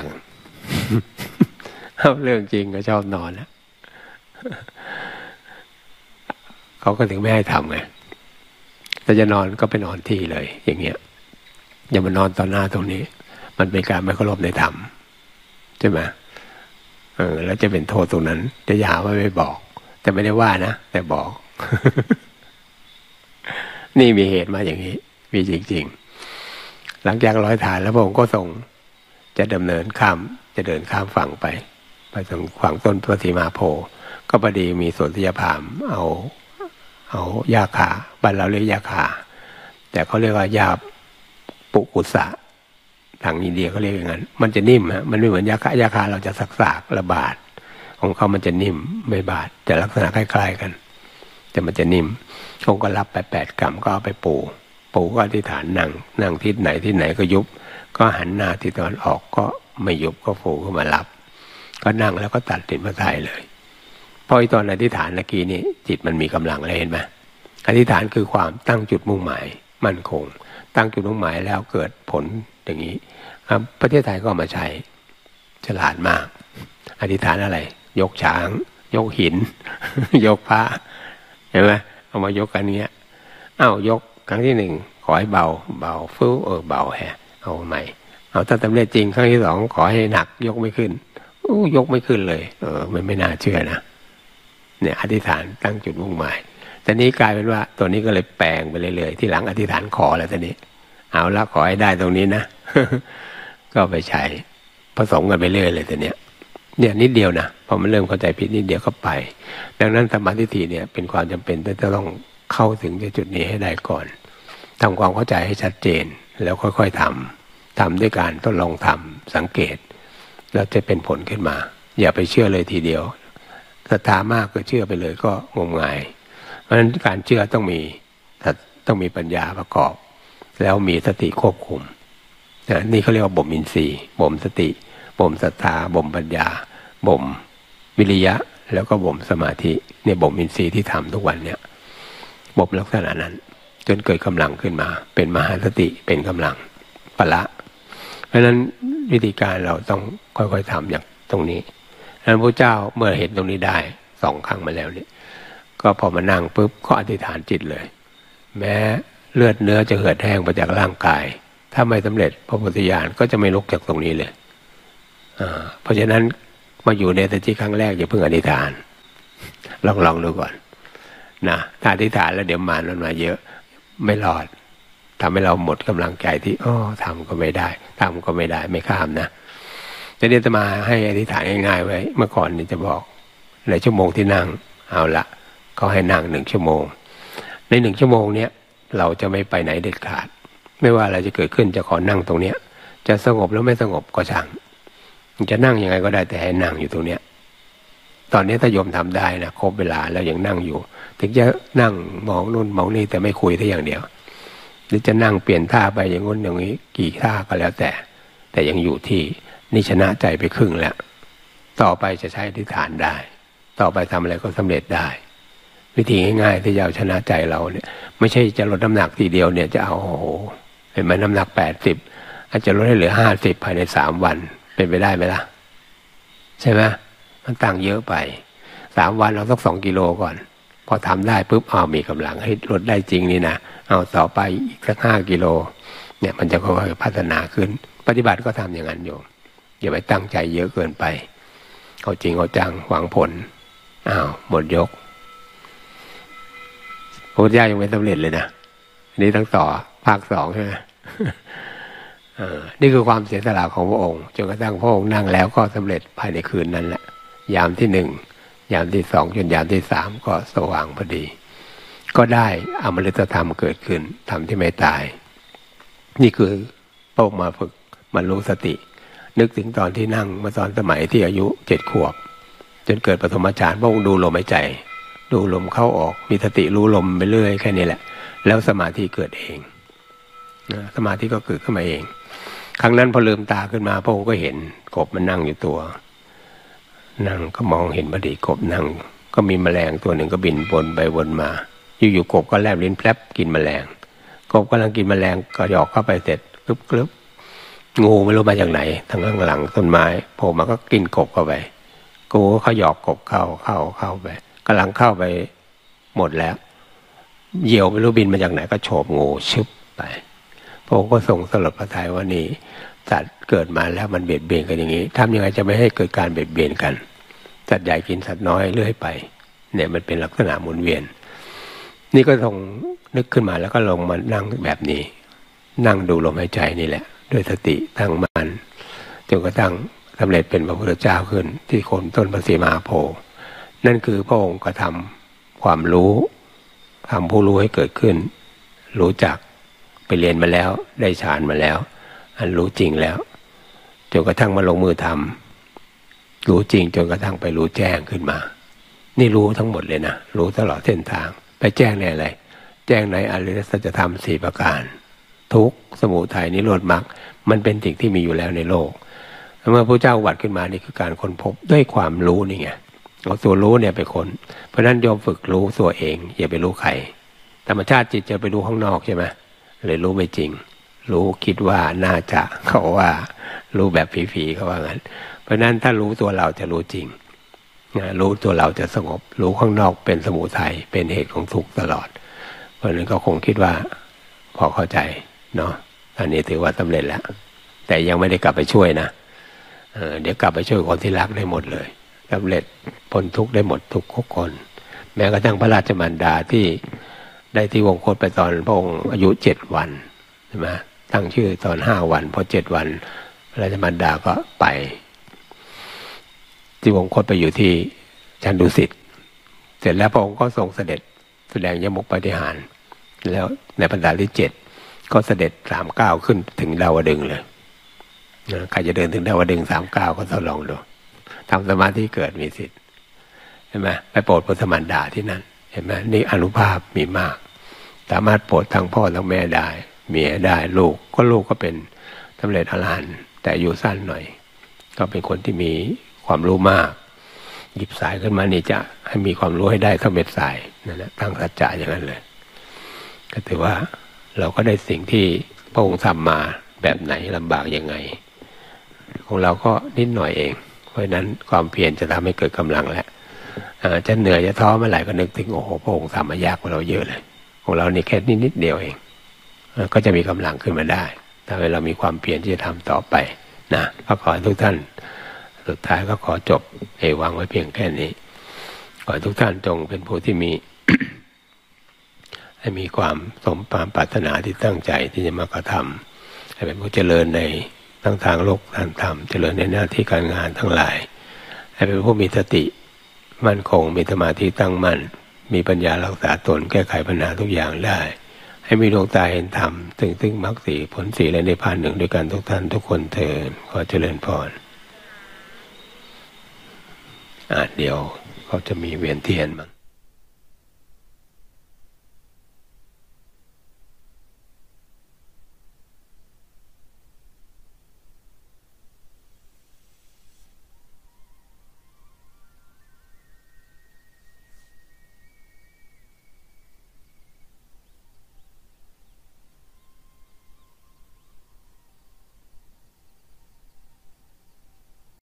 เอาเรื่องจริงก็ชอบนอนนะเขาก็ถึงไม่ให้ทำไงถ้าจะนอนก็ไปนอนที่เลยอย่างเงี้ยอย่ามานอนตอนหน้าตรงนี้มันเป็นการไม่เคารพในธรรมใช่ไหมแล้วจะเป็นโทษตรงนั้นจะอย่าว่าไม่บอกแต่ไม่ได้ว่านะแต่บอก นี่มีเหตุมาอย่างนี้มีจริงๆหลังจากร้อยฐานแล้วพระองค์ก็ทรงจะดำเนินข้ามจะเดินข้ามฝั่งไปตรงฝั่งต้นพระศรีมหาโพธิ์ก็พอดีมีสวนทยพามเอาหญ้าคาบ้านเราเรียกหญ้าคาแต่เขาเรียกว่าหญ้าปุกุสะทางอินเดียเขาเรียกอย่างนั้นมันจะนิ่มฮะมันไม่เหมือนหญ้าคาเราจะสักๆระบาดของเขามันจะนิ่มไม่บาดแต่ลักษณะคล้ายๆกันแต่มันจะนิ่มองค์ก็รับไป8 กรัมก็เอาไปปูก็อธิษฐานนั่งทิศไหนก็ยุบก็หันหน้าทิศตะวันออกก็ไม่ยุบก็ปูขึ้นมารับก็นั่งแล้วก็ตัดสินพระทัยเลยพอตอนอธิษฐานเมื่อกี้นี้จิตมันมีกำลังเลยเห็นไหมอธิษฐานคือความตั้งจุดมุ่งหมายมั่นคงตั้งจุดมุ่งหมายแล้วเกิดผลอย่างนี้ประเทศไทยก็มาใช้ฉลาดมากอธิษฐานอะไรยกช้างยกหิน ยกพระเห็นไหมเอามายกกันเนี้ยยกครั้งที่ 1ขอให้เบาฟื้เบาแฮะเอาใหม่ถ้าสำเร็จจริงครั้งที่ 2ขอให้หนักยกไม่ขึ้นยกไม่ขึ้นเลยมันไม่น่าเชื่อนะเนี่ยอธิษฐานตั้งจุดมุ่งหมายแต่นี้กลายเป็นว่าตัวนี้ก็เลยแปลงไปเรื่อยๆที่หลังอธิษฐานขอแล้วตอนนี้เอาละขอให้ได้ตรงนี้นะ ก็ไปใช้ผสมกันไปเรื่อยเลยตัวเนี้ยเนี่ยนิดเดียวนะพอมันเริ่มเข้าใจผิดนิดเดียวก็ไปดังนั้นสมาธิเนี่ยเป็นความจำเป็นที่จะต้องเข้าถึงจุดนี้ให้ได้ก่อนทำความเข้าใจให้ชัดเจนแล้วค่อยๆทำด้วยการทดลองทำสังเกตแล้วจะเป็นผลขึ้นมาอย่าไปเชื่อเลยทีเดียวศรัทธามากก็เชื่อไปเลยก็งมงายเพราะฉะนั้นการเชื่อต้องมีปัญญาประกอบแล้วมีสติควบคุมนี่เขาเรียกว่าบ่มอินทรีย์บ่มสติบ่มศรัทธาบ่มปัญญาบ่มวิริยะแล้วก็บ่มสมาธิเนี่ยบ่มอินทรีย์ที่ทำทุกวันเนี่ยบ่มลักษณะนั้นจนเกิดกำลังขึ้นมาเป็นมหาสติเป็นกำลังพละเพราะฉะนั้นวิธีการเราต้องค่อยๆทำอย่างตรงนี้พระพุทธเจ้าเมื่อเห็นตรงนี้ได้2 ครั้งมาแล้วเนี่ยก็พอมานั่งปุ๊บก็อธิษฐานจิตเลยแม้เลือดเนื้อจะเหือดแห้งไปจากร่างกายถ้าไม่สำเร็จพระโพธิญาณก็จะไม่ลุกจากตรงนี้เลยเพราะฉะนั้นมาอยู่ในสติครั้งแรกอย่าเพิ่งอธิษฐานลองดูก่อนนะถ้าอธิษฐานแล้วเดี๋ยวมันมาเยอะไม่รอดทำให้เราหมดกำลังใจที่ทำก็ไม่ได้ทำก็ไม่ได้ไม่ข้ามนะจะเดี๋ยวจะมาให้อธิษฐานง่ายๆไว้เมื่อก่อนนี่จะบอกในชั่วโมงที่นั่งเอาละเขาให้นั่ง1 ชั่วโมงใน1 ชั่วโมงเนี้ยเราจะไม่ไปไหนเด็ดขาดไม่ว่าอะไรจะเกิดขึ้นจะขอนั่งตรงเนี้ยจะสงบหรือไม่สงบก็ช่างจะนั่งยังไงก็ได้แต่ให้นั่งอยู่ตรงเนี้ยตอนนี้ถ้าโยมทำได้นะครบเวลาแล้วยังนั่งอยู่ถึงจะนั่งมองนู่นมองนี่แต่ไม่คุยแค่อย่างเดียวหรือจะนั่งเปลี่ยนท่าไปอย่างงู้นอย่างนี้กี่ท่าก็แล้วแต่ยังอยู่ที่นี่ชนะใจไปครึ่งแล้วต่อไปจะใช้อธิษฐานได้ต่อไปทำอะไรก็สำเร็จได้วิธีง่ายๆที่จะเอาชนะใจเราเนี่ยไม่ใช่จะลดน้ำหนักทีเดียวเนี่ยจะเอาเห็นไหมน้ำหนัก80อาจจะลดให้เหลือ50ภายใน3 วันเป็นไปได้ไหมล่ะใช่ไหมมันต่างเยอะไป3 วันเราสัก2 กิโลก่อนพอทำได้ปุ๊บมีกำลังให้ลดได้จริงนี่นะเอาต่อไปอีกสัก5 กิโลเนี่ยมันจะค่อยๆพัฒนาขึ้นปฏิบัติก็ทำอย่างนั้นโยมอย่าไปตั้งใจเยอะเกินไปเอาจริงเอาจังหวังผลหมดยกพระพุทธเจ้ายังไม่สำเร็จเลยนะอันนี้ต้องต่อภาค2ใช่ไหมนี่คือความเสียสละของพระองค์จนกระทั่งพระองค์นั่งแล้วก็สำเร็จภายในคืนนั้นแหละยามที่1ยามที่2จนยามที่3ก็สว่างพอดีก็ได้อมฤตธรรมเกิดขึ้นธรรมที่ไม่ตายนี่คือพระองค์มาฝึกมารู้สตินึกถึงตอนที่นั่งเมื่อตอนสมัยที่อายุ7 ขวบจนเกิดปฐมฌานพระองค์ดูลมหายใจดูลมเข้าออกมีสติรู้ลมไปเรื่อยแค่นี้แหละแล้วสมาธิเกิดเองสมาธิก็เกิดขึ้นมาเองครั้งนั้นพอลืมตาขึ้นมาพระองค์ก็เห็นกบมันนั่งอยู่ตัวนั่งก็มองเห็นพอดีกบนั่งก็มีแมลงตัวหนึ่งก็บินวนไปวนมาอยู่ๆกบก็แลบลิ้นแผลบกินแมลงกบกำลังกินแมลงก็หยอกเข้าไปเสร็จกรึบงูไม่รู้มาจากไหนทางข้างหลังต้นไม้โผล่มาก็กินกบเข้าไปกูก็เขาหยอกกบเข้าไปกำลังเข้าไปหมดแล้วเหยี่ยวไม่รู้บินมาจากไหนก็โฉบงูชึบไปพระองค์ก็ทรงสลดพระทัยว่านี่สัตว์เกิดมาแล้วมันเบียดเบียนกันอย่างนี้ทำยังไงจะไม่ให้เกิดการเบียดเบียนกันสัตว์ใหญ่กินสัตว์น้อยเรื่อยไปเนี่ยมันเป็นลักษณะหมุนเวียนนี่ก็ทรงนึกขึ้นมาแล้วก็ลงมานั่งแบบนี้นั่งดูลมหายใจนี่แหละด้วยสติตั้งมั่นจนกระทั่งสำเร็จเป็นพระพุทธเจ้าขึ้นที่โคนต้นพระศรีมหาโพธิ์นั่นคือพระองค์กระทำความรู้ทำผู้รู้ให้เกิดขึ้นรู้จักไปเรียนมาแล้วได้ฌานมาแล้วอันรู้จริงแล้วจนกระทั่งมาลงมือทำรู้จริงจนกระทั่งไปรู้แจ้งขึ้นมานี่รู้ทั้งหมดเลยนะรู้ตลอดเส้นทางไปแจ้งในอะไรแจ้งในอริยสัจธรรม4 ประการทุกข์สมุทัยนิโรธมรรคมันเป็นสิ่งที่มีอยู่แล้วในโลกเมื่อพระเจ้าอุบัติขึ้นมานี่คือการค้นพบด้วยความรู้นี่ไงเอาตัวรู้เนี่ยไปค้นเพราะฉะนั้นโยมฝึกรู้ตัวเองอย่าไปรู้ใครธรรมชาติจิตจะไปรู้ข้างนอกใช่ไหมเลยรู้ไม่จริงรู้คิดว่าน่าจะเขาว่ารู้แบบผีๆเขาว่างั้นเพราะฉะนั้นถ้ารู้ตัวเราจะรู้จริงรู้ตัวเราจะสงบรู้ข้างนอกเป็นสมุทัยเป็นเหตุของทุกข์ตลอดเพราะฉะนั้นก็คงคิดว่าพอเข้าใจเนาะอันนี้ถือว่าสำเร็จแล้วแต่ยังไม่ได้กลับไปช่วยนะเดี๋ยวกลับไปช่วยคนที่รักได้หมดเลยสำเร็จพ้นทุกข์ได้หมดทุกคนแม้กระทั่งพระราชมารดาที่ได้ที่วงคตไปตอนพระองค์อายุ7 วันใช่ไหมตั้งชื่อตอน5 วันพอ7 วันพระราชมารดาก็ไปที่วงคตไปอยู่ที่ชั้นดุสิตเสร็จแล้วพระองค์ก็ทรงเสด็จแสดงยมกปาฏิหาริย์แล้วในพรรษาที่7ก็เสด็จ39ขึ้นถึงดาวดึงส์เลยใครจะเดินถึงดาวดึงส์39ก็ทดลองดูทำสมาธิเกิดมีสิทธิ์เห็นไหมไปโปรดพระมารดาที่นั่นเห็นไหมนี่อานุภาพมีมากสามารถโปรดทั้งพ่อทั้งแม่ได้เมียได้ลูกก็เป็นสำเร็จอรหันต์แต่อายุสั้นหน่อยก็เป็นคนที่มีความรู้มากหยิบสายขึ้นมานี่จะให้มีความรู้ให้ได้เท่าเม็ดทรายนั่นแหละตั้งสัจจะอย่างนั้นเลยก็ถือว่าเราก็ได้สิ่งที่พระองค์ทำมาแบบไหนลำบากยังไงของเราก็นิดหน่อยเองเพราะฉะนั้นความเพียรจะทำให้เกิดกำลังแล้วจะเหนื่อยจะท้อเมื่อไหร่ก็นึกถึงโอ้โหพระองค์ทำมายากกว่าเราเยอะเลยของเรานี่แค่นิดเดียวเองก็จะมีกำลังขึ้นมาได้ถ้าเรามีความเพียรที่จะทำต่อไปนะก็ขอทุกท่านสุดท้ายก็ขอจบเอวังไว้เพียงแค่นี้ขอให้ทุกท่านจงเป็นผู้ที่มี ให้มีความสมความปรารถนาที่ตั้งใจที่จะมากระทำให้เป็นผู้เจริญในทั้งทางโลกทางธรรมเจริญในหน้าที่การงานทั้งหลายให้เป็นผู้มีสติมั่นคงมีสมาธิตั้งมั่นมีปัญญารักษาตนแก้ไขปัญหาทุกอย่างได้ให้มีดวงตาเห็นธรรมซึ่งมรรคสี่ผลสี่และนิพพานหนึ่งด้วยกันทุกท่านทุกคนเถิดขอเจริญพรเดี๋ยวเขาจะมีเวียนเทียนบ้าง